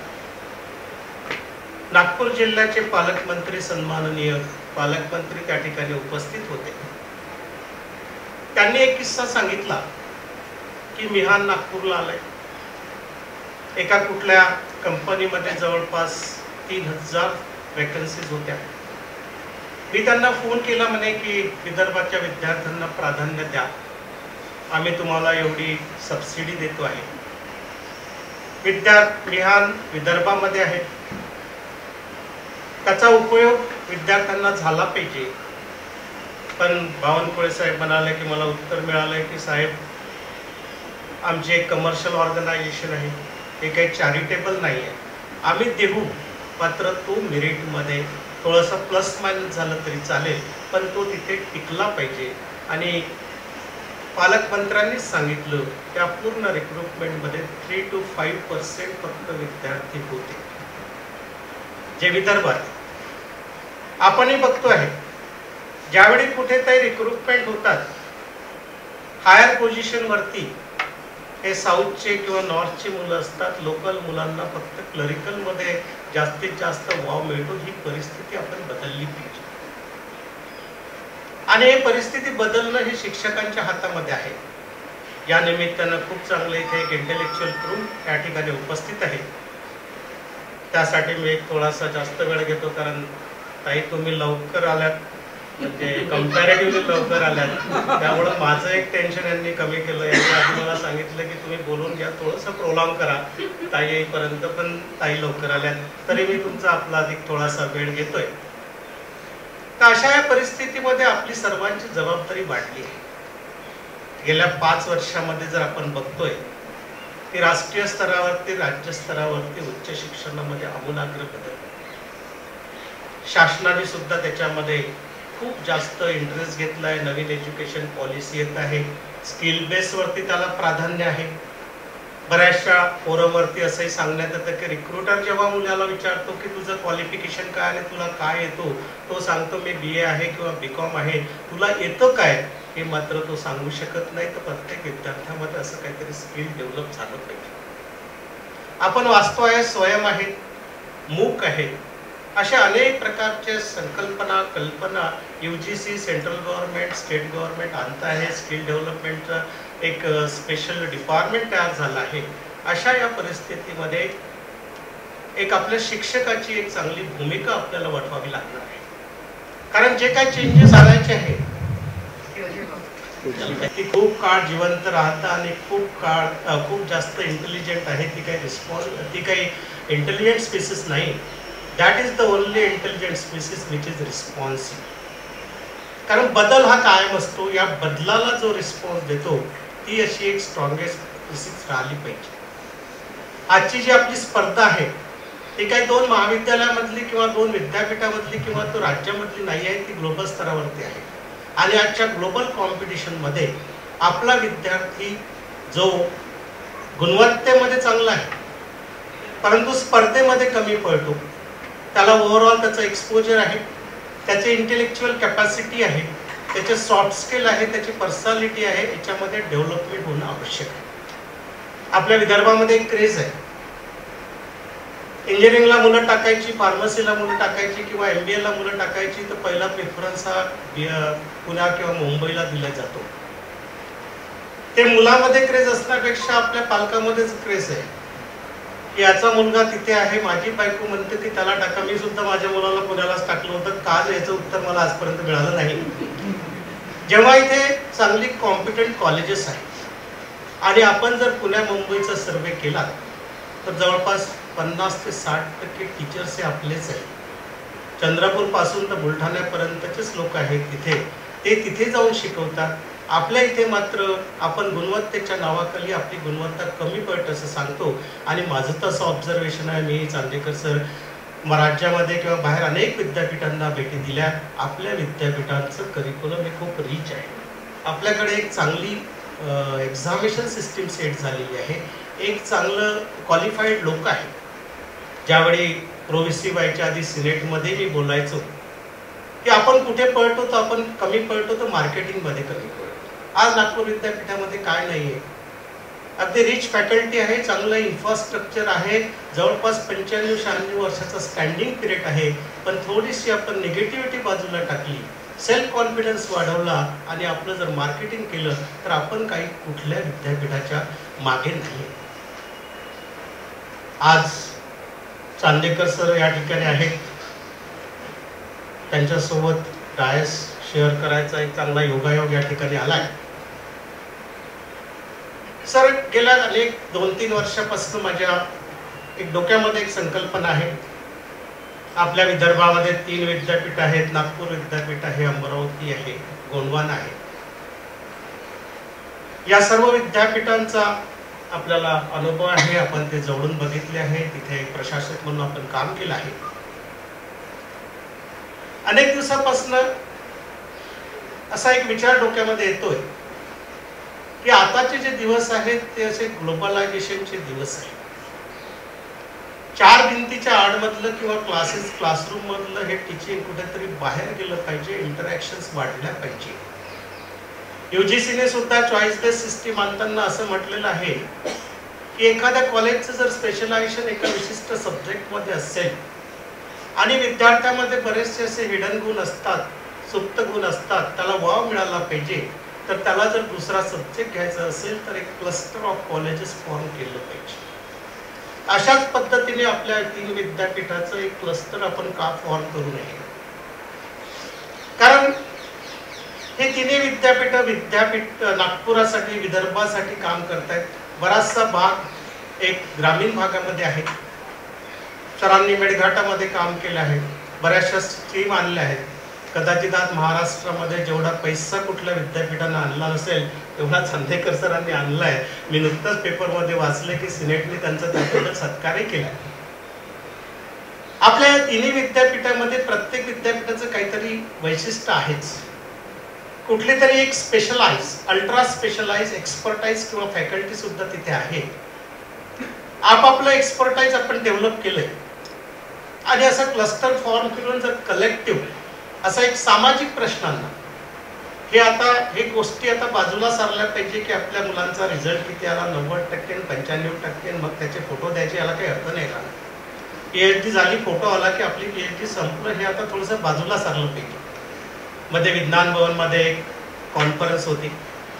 नागपूर जिल्ह्याचे पालकमंत्री, सन्माननीय पालकमंत्री त्या ठिकाणी उपस्थित होते. त्यांनी एक किस्सा सांगितला की मिहान नागपूरला आलाय. एका कुठल्या कंपनीमध्ये जवळपास 3000 वॅकन्सीज होत्या. मी त्यांना फोन केला म्हणे की विदर्भाच्या विद्यार्थ्यांना प्राधान्य द्या, आम्ही तुम्हाला एवढी सबसिडी देतो आहे. मिहान विदर्भामध्ये आहे, त्याचा उपयोग विद्यार्थ्यांना झाला पाहिजे. पण बावनकुळे साहेब म्हणाले की मला उत्तर मिळालंय की साहेब आमची एक कमर्शियल ऑर्गनायझेशन आहे, हे काही चॅरिटेबल नाही आहे, आम्ही देऊ, मात्र तो मेरिटमध्ये थोडासा प्लस मायनस झालं तरी चालेल, पण तो तिथे टिकला पाहिजे. आणि पालकमंत्र्यांनीच सांगितलं त्या पूर्ण रिक्रुटमेंटमध्ये 3 to 5% फक्त विद्यार्थी होते जे विदर्भात. आपणही बघतो आहे ज्यावेळी कुठेतरी रिक्रुटमेंट होतात हायर पोझिशन वरती, हे साऊथचे किंवा नॉर्थचे मुलं असतात, लोकल मुलांना फक्त क्लरिकल मध्ये जास्तीत जास्त वाव मिळतो. ही परिस्थिती आपण बदलली पाहिजे आणि ही परिस्थिती बदलणं हे शिक्षकांच्या हातामध्ये आहे. या निमित्तानं खूप चांगलं इथे एक इंटेलेक्च्युअल ग्रुप या ठिकाणी उपस्थित आहे. त्यासाठी मी एक थोडासा जास्त वेळ घेतो, कारण ताई तुम्ही लवकर आल्यात, म्हणजे कम्पॅरेटिव्हली लवकर आल्यात, त्यामुळे माझं एक टेन्शन यांनी कमी केलं. यांनी आधी मला सांगितलं की तुम्ही बोलून घ्या, थोडंसं प्रोलॉंग करा ताई येईपर्यंत, पण ताई लवकर आल्यात, तरी मी तुमचा आपला अधिक थोडासा वेळ घेतोय. तर अशा या परिस्थितीमध्ये आपली सर्वांची जबाबदारी वाढली आहे. गेल्या 5 वर्षामध्ये जर आपण बघतोय की राष्ट्रीय स्तरावरती, राज्य स्तरावरती उच्च शिक्षणामध्ये आमूलाग्र बदल, शासनाने सुद्धा त्याच्यामध्ये खूप जास्त इंटरेस्ट घेतलाय. नवीन एज्युकेशन पॉलिसी येत आहे, स्किल बेस वरती त्याला प्राधान्य आहे. बऱ्याचशा फोरमवरती असंही सांगण्यात येतं की रिक्रुटर जेव्हा मुलाला विचारतो की तुझं क्वालिफिकेशन काय आणि तुला काय येतो, तो सांगतो मी BA आहे किंवा BCom आहे, तुला येतं काय हे मात्र तो सांगू शकत नाही. तर प्रत्येक विद्यार्थ्यामध्ये असं काहीतरी स्किल डेव्हलप झालं पाहिजे. आपण वाचतो आहे स्वयं आहेत, मूक आहेत, अशा अनेक प्रकारच्या संकल्पना, कल्पना UGC, central government, state government आणत आहे. स्किल डेव्हलपमेंटचं एक स्पेशल डिपार्टमेंट तयार झालं आहे. अशा या परिस्थितीमध्ये एक आपल्या शिक्षकाची एक चांगली भूमिका आपल्याला वठवावी लागणार आहे. कारण जे काही चेंजेस आणायचे आहेत ती खूप काळ जिवंत राहतं आणि खूप जास्त इंटेलिजंट आहे. ती काही इंटेलिजंट स्पीसीस नाही. That is the only intelligent species which is responsive. कारण बदल हा कायम असतो, या बदलाला जो रिस्पॉन्स देतो ती अशी एक स्ट्रॉंगेस्ट स्पीसीस राहिली पाहिजे. आजची जी आपली स्पर्धा आहे ती काही 2 महाविद्यालयामधली किंवा 2 विद्यापीठामधली किंवा तो राज्यामधली नाही आहे, ती ग्लोबल स्तरावरती आहे. आणि आजच्या ग्लोबल कॉम्पिटिशन मध्ये आपला विद्यार्थी जो गुणवत्तेमध्ये चांगला आहे परंतु स्पर्धेमध्ये कमी पडतो, त्याला ओव्हरऑल त्याचं एक्सपोजर आहे, त्याचे इंटेलेक्च्युअल कॅपॅसिटी आहे, त्याचे सॉफ्ट स्किल आहे, त्याची पर्सनॅलिटी आहे, याच्यामध्ये डेव्हलपमेंट होणं आवश्यक आहे. आपल्या विदर्भामध्ये एक क्रेज आहे, इंजिनिअरिंगला मुलं टाकायची, फार्मसीला मुलं टाकायची किंवा MBA ला मुलं टाकायची तर पहिला प्रेफरन्स हा पुण्या किंवा मुंबईला दिला जातो. ते मुलामध्ये क्रेज असण्यापेक्षा आपल्या पालकामध्येच क्रेज आहे की याचा मुलगा तिथे आहे, माझी बायको म्हणते की त्याला टाका. मी सुद्धा माझ्या मुलाला पुण्यालाच टाकलं होतं, का याचं उत्तर मला आजपर्यंत मिळालं नाही. जेव्हा इथे चांगली कॉम्पिटंट कॉलेजेस आहेत, आणि आपण जर पुण्या मुंबईचा सर्वे केला तर जवळपास 50 ते 60% टीचर्स हे आपलेच आहेत। चंद्रपूर पासून तर बुलढाण्यापर्यंतचेच लोक आहेत तिथे, ते तिथे जाऊन शिकवतात। आपल्या इथे मात्र आपण गुणवत्तेच्या नावाखाली आपली गुणवत्ता कमी पडत असं सांगतो। आणि माझं तर असं ऑब्झर्वेशन आहे, मी चांदेकर सर राज्यामध्ये किंवा बाहेर अनेक विद्यापीठांना भेटी दिल्या, आपल्या विद्यापीठांचं करिक्युलम हे खूप रिच आहे। आपल्याकडे एक चांगली एक्झामिनेशन सिस्टीम सेट झालेली आहे, एक चांगलं क्वालिफाईड लोक आहेत। ज्यावेळी प्रोव्हिसी व्हायच्या आधी सिनेटमध्ये मी बोलायचो की आपण कुठे पळतो तर आपण कमी पळतो तर मार्केटिंगमध्ये कमी पळतो। आज नागपूर विद्यापीठामध्ये काय नाहीये, अगदी रिच फॅकल्टी आहे, चांगलं इन्फ्रास्ट्रक्चर आहे, जवळपास 95-96 वर्षाचा स्टँडिंग पिरियड आहे। पण थोडीशी आपण निगेटिव्हिटी बाजूला टाकली, सेल्फ कॉन्फिडन्स वाढवला आणि आपलं जर मार्केटिंग केलं तर आपण काही कुठल्या विद्यापीठाच्या मागे नाही। आज चांदेकर सर या ठिकाणी आहेत, त्यांच्यासोबत डायस शेअर करायचा एक चांगला योगायोग या ठिकाणी आलाय। सर गेल्या अनेक 2-3 वर्षापासून माझ्या एक डोक्यामध्ये एक संकल्पना आहे। आपल्या विदर्भामध्ये 3 विद्यापीठ आहेत, नागपूर विद्यापीठ आहे, अमरावती आहे, गोंडवाना आहे। या सर्व विद्यापीठांचा आपल्याला अनुभव आहे, आपण ते जवळून बघितले आहे, तिथे प्रशासक म्हणून आपण काम केलं आहे। अनेक दिवसापासून असा एक विचार डोक्यामध्ये येतोय की आताचे जे दिवस आहेत ते असे ग्लोबलायझेशनचे दिवस आहेत। 4 भिंतीच्या आडमधलं किंवा क्लासरूम मधलं हे टीचिंग कुठेतरी बाहेर गेलं पाहिजे, इंटरॅक्शन्स वाढल्या पाहिजे। UGCने सुद्धा चॉईस बेस्ड सिस्टीम आणताना असं म्हटलेलं आहे की एखाद्या कॉलेजचं जर स्पेशलायझेशन एका विशिष्ट सब्जेक्टमध्ये असेल आणि विद्यार्थ्यांमध्ये बरेचसे असे हिडन गुण असतात, सुप्त गुण असतात, त्याला वाव मिळाला पाहिजे, तर त्याला जर दुसरा सब्जेक्ट घ्यायचा असेल तर एक क्लस्टर ऑफ कॉलेजेस फॉर्म केलं पाहिजे। अशाच पद्धतीने आपल्या 3 विद्यापीठाचं एक क्लस्टर आपण का फॉर्म करू नये? कारण हे 3 विद्यापीठ नागपुरासाठी, विदर्भासाठी काम करतायत। बराचसा भाग एक ग्रामीण भागामध्ये आहे, सरांनी मेळघाटामध्ये काम केलं आहे, बऱ्याचशा स्कीम आणल्या आहेत। कदाचित आज महाराष्ट्रामध्ये जेवढा पैसा कुठल्या विद्यापीठानं आणला नसेल तेवढा चांदेकर सरांनी आणलाय। मी नुकतंच पेपरमध्ये वाचले की सिनेटने त्यांचा त्याबद्दल सत्कारही केला। आपल्या या 3 विद्यापीठामध्ये प्रत्येक विद्यापीठाचं काहीतरी वैशिष्ट्य आहेच, कुठली तरी एक स्पेशलाइज, अल्ट्रा स्पेशलाइज एक्सपर्टाइज किंवा फॅकल्टी सुद्धा तिथे आहे। आपापलं एक्सपर्टाइज आपण डेव्हलप केलंय आणि असं क्लस्टर फॉर्म करून जर कलेक्टिव्ह असा एक सामाजिक प्रश्नांना हे गोष्टी आता बाजूला सारल्या पाहिजे की आपल्या मुलांचा रिझल्ट किती आला, 90% 95%, मग त्याचे फोटो द्यायचे, याला काही अर्थ नाही का? PhD झाली, फोटो आला की आपली PhD संपलं, हे आता थोडंसं बाजूला सारलं पाहिजे। मध्ये विज्ञान भवन मध्ये एक कॉन्फरन्स होती,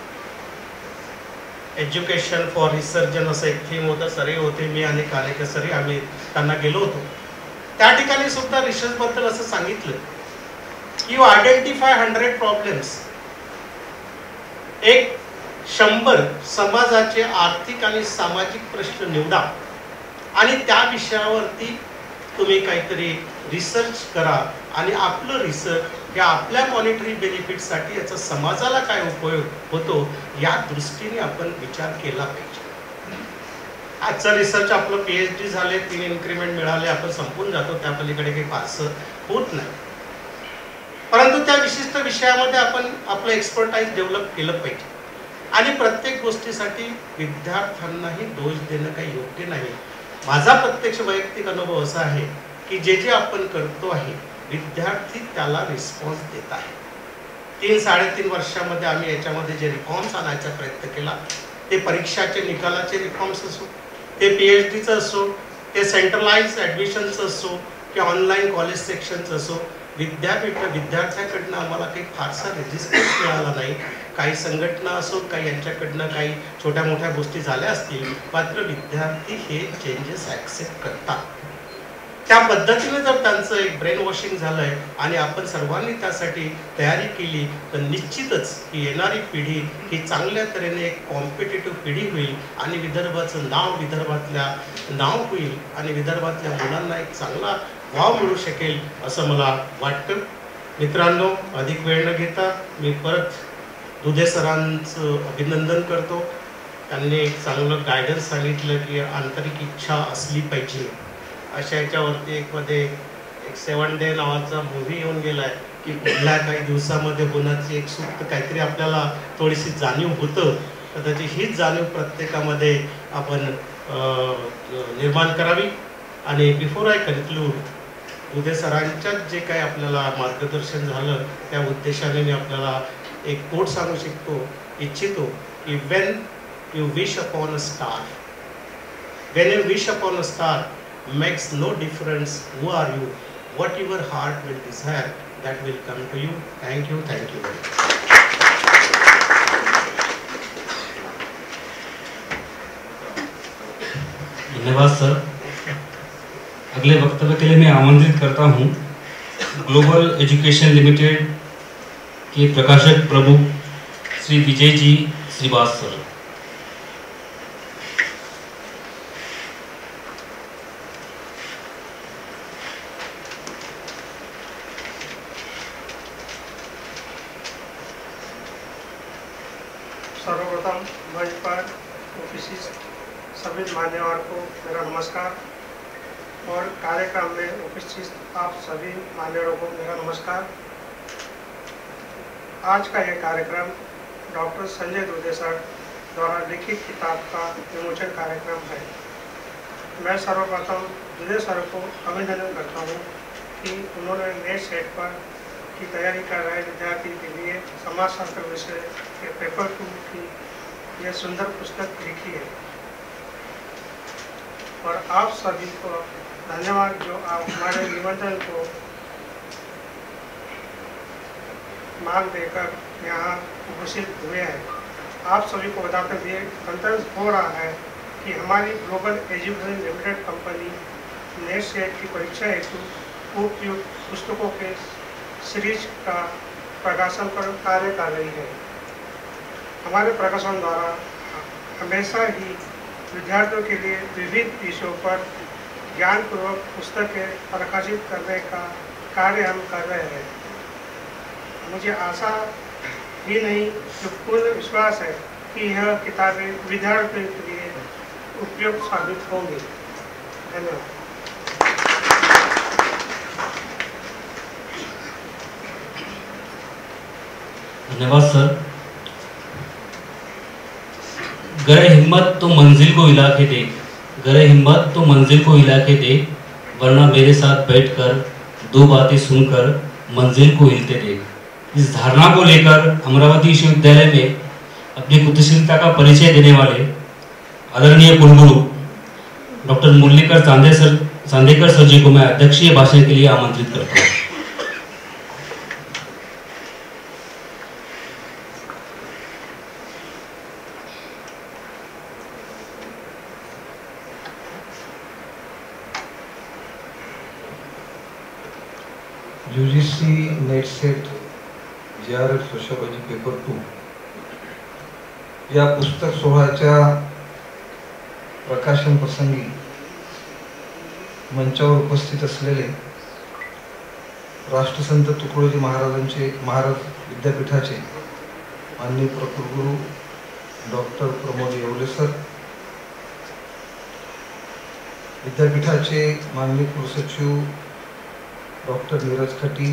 एज्युकेशन फॉर रिसर्जन असं एक थीम होतं, सरी होते, मी आणि कालेकर सरी, आम्ही त्यांना गेलो होतो। त्या ठिकाणी सुद्धा रिसर्च बद्दल असं सांगितलं की यू आयडेंटिफाय 100 प्रॉब्लेम्स, एक 100 समाजाचे आर्थिक आणि सामाजिक प्रश्न निवडा आणि त्या विषयावरती तुम्ही काहीतरी रिसर्च करा आणि आपलं रिसर्च या आपल्या मॉनिटरी बेनिफिटसाठी याचा समाजाला काय उपयोग होतो या दृष्टीने आपण विचार केला पाहिजे। आजचं रिसर्च आपलं PhD झाले, 3 इन्क्रीमेंट मिळाले, आपण संपून जातो, त्या पलीकडे काही फारसं होत नाही। परंतु त्या विशिष्ट विषयामध्ये आपण आपलं एक्सपर्टाइज डेव्हलप केलं पाहिजे आणि प्रत्येक गोष्टीसाठी विद्यार्थ्यांनाही दोष देणं काही योग्य नाही। माझा प्रत्यक्ष वैयक्तिक अनुभव असा आहे की जे आपण करतो आहे विद्यार्थी त्याला रिस्पॉन्स देत आहे। 3-3.5 वर्षामध्ये आम्ही याच्यामध्ये जे रिफॉर्म्स आणायचा प्रयत्न केला, ते परीक्षाचे निकालाचे रिफॉर्म्स असो, ते PhDचं असो, ते सेंट्रलाइज ॲडमिशनचं असो की ऑनलाईन कॉलेज सेक्शनचं असो, विद्यार्थ्याकडनं आम्हाला काही फारसा रेजिस्टन्स मिळाला नाही। काही संघटना असो, काही यांच्याकडनं काही छोट्या मोठ्या गोष्टी झाल्या असतील, मात्र विद्यार्थी हे चेंजेस ॲक्सेप्ट करतात। त्या पद्धतीने जर त्यांचं एक ब्रेन वॉशिंग झालंय आणि आपण सर्वांनी त्यासाठी तयारी केली तर निश्चितच ही येणारी पिढी ही चांगल्या तऱ्हेने एक कॉम्पिटेटिव्ह पिढी होईल आणि विदर्भाचं नाव विदर्भातल्या नाव होईल आणि विदर्भातल्या मुलांना एक चांगला वाव मिळू शकेल असं मला वाटतं. मित्रांनो, अधिक वेळ न घेता मी परत दुधे सरांचं अभिनंदन करतो. त्यांनी एक चांगलं गायडन्स सांगितलं की आंतरिक इच्छा असली पाहिजे. अशा याच्यावरती एक 7 डे नावाचा मूव्ही येऊन गेला आहे की पुढल्या काही दिवसामध्ये होण्याची एक सुप्त काहीतरी आपल्याला थोडीशी जाणीव होतं. तर त्याची हीच जाणीव प्रत्येकामध्ये आपण निर्माण करावी. आणि बिफोर आय कन्क्लूड, उदय सरांच्याच जे काही आपल्याला मार्गदर्शन झालं त्या उद्देशाने मी आपल्याला एक कोट सांगू इच्छितो की when you wish upon a star, when you wish upon a star makes no difference who are you, what your heart will desire that will come to you. Thank you very much. धन्यवाद सर. अगले वक्तव्य के लिए मैं आमंत्रित करता हूं ग्लोबल एजुकेशन लिमिटेड के प्रकाशक प्रमुख श्री विजय जी श्रीवास्तव सर. सर्वप्रथम मंच पर उपस्थित सभी मान्यवर को मेरा नमस्कार और कार्यक्रम में उपस्थित आप सभी मान्यवरों को मेरा नमस्कार. आज का यह कार्यक्रम डॉक्टर संजय दुधे सर द्वारा लिखित किताब का विमोचन कार्यक्रम है. मैं सर्वप्रथम दुधे सर को अभिनंदन करता हूँ कि उन्होंने नेट सेट पर की तैयारी कर रहे विद्यार्थी के लिए समाजशास्त्र विषय के पेपर 2 की यह सुंदर पुस्तक लिखी है. और आप सभी को धन्यवाद जो आप हमारे निमंत्रण को मान देकर यहाँ उपस्थित हुए हैं. आप सभी को बताते हुए संतोष हो रहा है कि हमारी global education limited company net set की परीक्षा हेतु उपयुक्त पुस्तकों के सीरीज का प्रकाशन पर कार्य कर रही है. हमारे प्रकाशन द्वारा हमेशा ही विद्यार्थियों के लिए विविध विषयों पर ज्ञानपूर्वक पुस्तकें प्रकाशित करने का कार्य हम कर रहे हैं. मुझे आशा ही नहीं जो पूर्ण विश्वास है कि यह किताबें विद्यार्थियों के लिए उपयुक्त साबित होंगी. धन्यवाद. धन्यवाद सर. गरे हिम्मत तो मंजिल को हिला के देख, गरे हिम्मत तो मंजिल को हिला के देख, वरना मेरे साथ बैठकर 2 बातें सुनकर मंजिल को हिलते देख. इस धारणा को लेकर अमरावती विश्वविद्यालय में अपनी गतिशीलता का परिचय देने वाले आदरणीय कुलगुरु डॉक्टर मुरलीधर चांदेकर सर जी को मैं अध्यक्षीय भाषण के लिए आमंत्रित करता हूँ. UGC net set JRF sociology paper 2 या पुस्तक सोहळ्याच्या प्रकाशन प्रसंगी मंचावर उपस्थित असलेले राष्ट्रसंत तुकडोजी महाराज विद्यापीठाचे माननीय प्रकुलगुरू डॉक्टर प्रमोद येवले सर, विद्यापीठाचे माननीय कुलसचिव डॉक्टर नीरज खटी,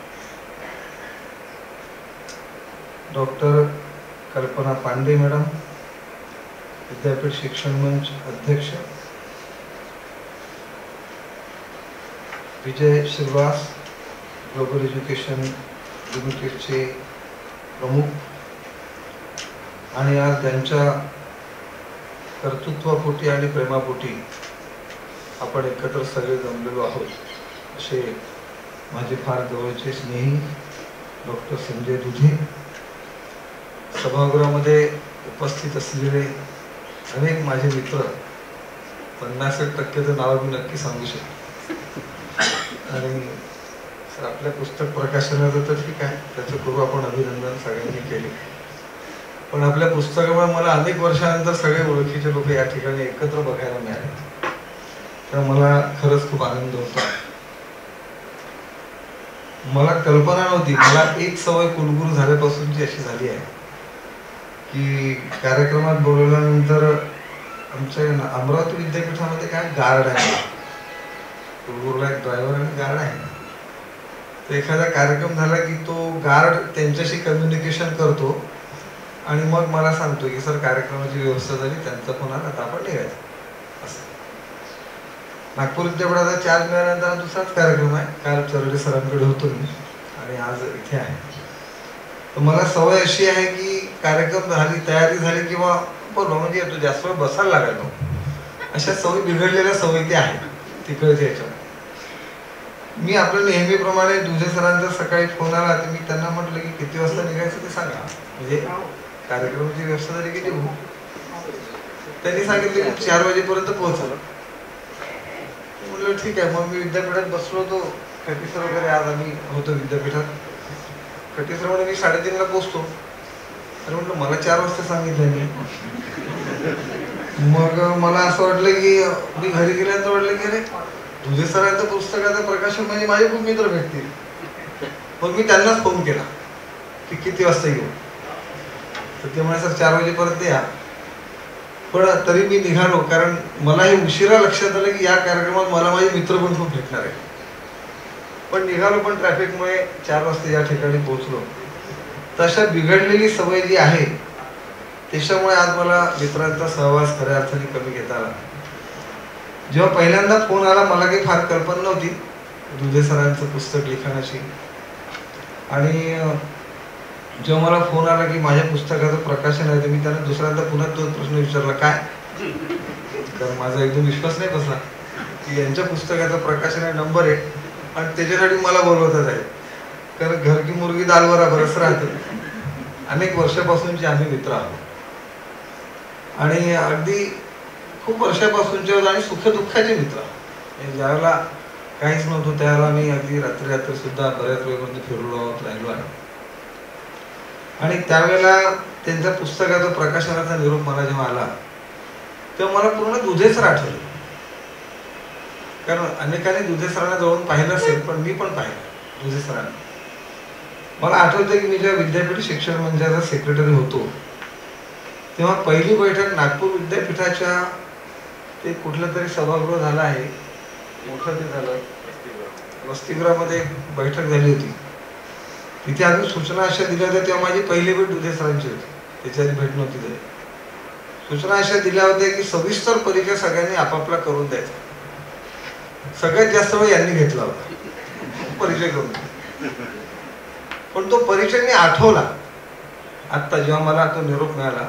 डॉक्टर कल्पना पांडे मैडम, विद्यापीठ शिक्षण मंच अध्यक्ष विजय श्रीवास, ग्लोबल एजुकेशन लिमिटेडचे प्रमुख, आणि आज त्यांच्या कर्तृत्वापोटी आणि प्रेमापोटी आपण एकत्र सगळे जमलेलो आहोत. असे माझे फार जवळचे स्नेही डॉक्टर संजय दुधे, सभागृहामध्ये उपस्थित असलेले अनेक माझे मित्र, 50% नाव मी नक्की सांगू शकतो. आणि सर आपल्या पुस्तक प्रकाशनाचं तर ठीक आहे, त्याचं करू आपण अभिनंदन सगळ्यांनी केले. पण आपल्या पुस्तकामुळे मला अनेक वर्षानंतर सगळे ओळखीचे लोक या ठिकाणी एकत्र बघायला मिळाले, तर मला खरंच खूप आनंद होता. मला कल्पना नव्हती, मला एक सवय कुलगुरू झाल्यापासूनची अशी झाली आहे की कार्यक्रमात बोलवल्यानंतर आमच्या अमरावती विद्यापीठामध्ये काय गार्ड आहे, कुलगुरूला एक ड्रायव्हर आणि गार्ड आहे. तर एखादा कार्यक्रम झाला की तो गार्ड त्यांच्याशी कम्युनिकेशन करतो आणि मग मला सांगतो की सर कार्यक्रमाची व्यवस्था झाली, त्यांचा फोन आला, आता आपण निघायचं. असं नागपूर विद्यापीठाचा 4 महिन्यानंतर दुसराच कार्यक्रम आहे. काल चरडे सरांकडे होतो मी आणि आज इथे आहे. तर मला सवय अशी आहे की कार्यक्रम झाली, तयारी झाली किंवा बोललो म्हणजे येतो, जास्त वेळ बसायला लागायला अशा सवयी, बिघडलेल्या सवयी ते आहेत तिकडच्या ह्याच्यावर. मी आपल्या नेहमीप्रमाणे दुजे सरांचा सकाळी फोन आला तर मी त्यांना म्हटलं की किती वाजता निघायचं ते सांगा, म्हणजे कार्यक्रमाची व्यवस्था झाली की निघू. त्यांनी सांगितलं की 4 वाजेपर्यंत पोहोचलं. म्हटलं ठीक आहे. मग मी विद्यापीठात बसलो होतो, खटी सर वगैरे आज आम्ही होतो विद्यापीठात. खटी सर म्हणे मी 3:30ला पोहोचतो. अरे म्हटलं मला 4 वाजता सांगितलं मी. मग मला असं वाटलं की मी घरी गेल्यानंतर वाटलं की अरे तुझे सरांचं पुस्तकाचं प्रकाशन म्हणजे माझे खूप मित्र भेटतील. मग मी त्यांनाच फोन केला की किती वाजता येऊ. तर ते म्हणे सर 4 वाजेपर्यंत या. पण तरी मी निघालो, कारण मला हे उशिरा लक्षात आलं की या कार्यक्रमात मला माझे मित्र पण खूप भेटणार आहे. पण निघालो, पण ट्रॅफिकमुळे 4 वाजता या ठिकाणी पोहोचलो. तशा बिघडलेली सवय जी आहे त्याच्यामुळे आज मला मित्रांचा सहवास खऱ्या अर्थाने कमी घेता आला. जेव्हा पहिल्यांदा फोन आला मला काही फार कल्पना नव्हती दुधे सरांचं पुस्तक लिखाणाची. आणि जेव्हा मला फोन आला की माझ्या पुस्तकाचं प्रकाशन आहे, तर मी त्यांना दुसऱ्यांदा पुन्हा तोच प्रश्न विचारला काय, कारण माझा एकदम विश्वास नाही बसला की यांच्या पुस्तकाचं प्रकाशन आहे, नंबर आहे आणि त्याच्यासाठी मला बोलवतात आहे. कारण घर की मुर्गी दाल बराबरच राहते. अनेक वर्षापासूनचे आम्ही मित्र आहोत आणि अगदी खूप वर्षापासूनचे आहोत आणि सुखदुःखाचे मित्र. ज्यावेळेला काहीच नव्हतं त्यावेळेला मी अगदी रात्री सुद्धा बऱ्याच वेळेमध्ये फिरलो आहोत, राहिलो आहे. आणि त्यावेळेला त्यांच्या पुस्तकाचं प्रकाशनाचा निरोप मला जेव्हा आला तेव्हा मला पूर्ण दुधे सर आठवले. कारण अनेकांनी दुधे सरांना जवळून पाहिलं असेल, पण मी पण पाहिलं दुधे सरांना. मला आठवतं की मी जेव्हा विद्यापीठ शिक्षण मंचाचा सेक्रेटरी होतो तेव्हा पहिली बैठक नागपूर विद्यापीठाच्या ते कुठलं तरी सभागृह झालं आहे, मोठं ते झालं, वसतिगृहामध्ये एक बैठक झाली होती. तिथे आम्ही सूचना अशा दिल्या होत्या, तेव्हा माझी पहिली भेट दुधे सरांची होती, त्याची आधी भेट नव्हती झाली. सूचना अशा दिल्या होत्या की सविस्तर परिचय सगळ्यांनी आपापला करून द्यायचा. सगळ्यात जास्त वेळ यांनी घेतला होता परिचय करून. पण तो परिचय मी आठवला आता जेव्हा मला तो निरोप मिळाला.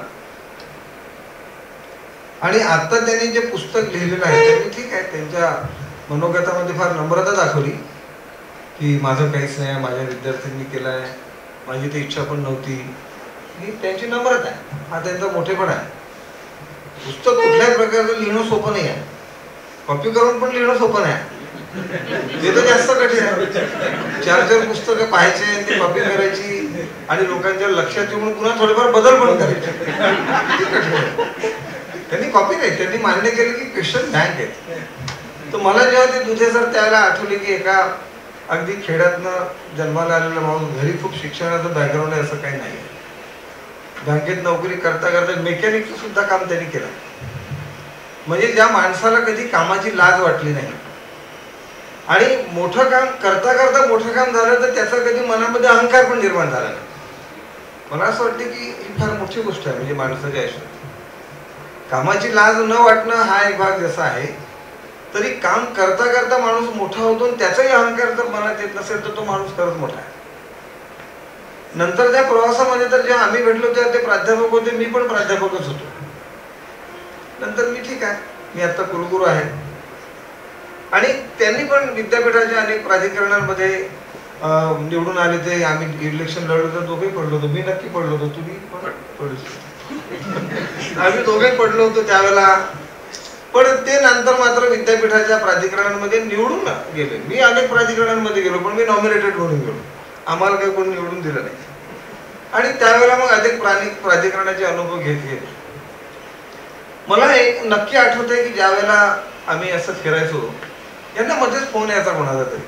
आणि आता त्यांनी जे पुस्तक लिहिलेलं आहे त्यांनी ठीक आहे, त्यांच्या मनोगतामध्ये फार नम्रता दाखवली की माझं काहीच नाही, माझ्या विद्यार्थ्यांनी केलं आहे, माझी ती इच्छा पण नव्हती. ही त्यांची नम्रता आहे, हा त्यांचा मोठेपणा आहे. पुस्तक कुठल्याही प्रकारचं लिहिणं सोपं नाही आहे, कॉपी करून पण लिहिणं सोपं नाही, ते तर जास्त कठीण आहे. 4 पुस्तकं पाहायचे, ती कॉपी करायची आणि लोकांच्या लक्षात येऊन पुन्हा थोडेफार बदल पण करायचे. त्यांनी कॉपी नाही, त्यांनी मान्य केलं की क्वेश्चन बँक आहेत. तर मला जेव्हा ते दुधे सर त्यावेळेला आठवले की एका अगदी खेड्यातनं जन्माला आलेला माणूस, घरी खूप शिक्षणाचं बॅकग्राऊंड आहे असं काही नाही, बँकेत नोकरी करता करता मेकॅनिकचं सुद्धा काम त्यांनी केलं. म्हणजे ज्या माणसाला कधी कामाची लाज वाटली नाही आणि मोठं काम करता करता मोठं काम झालं तर त्याचा कधी मनामध्ये अहंकार पण निर्माण झाला नाही. मला असं वाटतं की ही फार मोठी गोष्ट आहे. म्हणजे माणसाच्या आयुष्यात कामाची लाज न वाटणं हा एक भाग जसा आहे, तरी काम करता करता माणूस मोठा होतो आणि त्याचाही अहंकार जर मनात येत नसेल तर तो माणूस खरंच मोठा आहे. नंतर त्या प्रवासामध्ये तर जेव्हा आम्ही भेटलो तेव्हा ते प्राध्यापक होते, मी पण प्राध्यापकच होतो. नंतर मी ठीक आहे, मी आता कुलगुरू आहे. आणि त्यांनी पण विद्यापीठाच्या अनेक प्राधिकरणांमध्ये निवडून आले. ते आम्ही इलेक्शन लढलो तर दोघेही पडलो होतो. मी नक्की पडलो होतो, तुम्ही पण पडलो, आम्ही दोघे पडलो होतो त्यावेळेला. पण ते नंतर मात्र विद्यापीठाच्या प्राधिकरणांमध्ये निवडून गेले. मी अनेक प्राधिकरणांमध्ये गेलो, पण मी नॉमिनेटेड म्हणून गेलो, आम्हाला काही कोणी निवडून दिलं नाही. आणि त्यावेळेला मग अधिक प्राधिकरणाचे अनुभव घेत गेले. मला एक नक्की आठवतंय की ज्या वेळेला आम्ही असं फिरायचो, यांना मध्येच फोन यायचा कोणाचा तरी,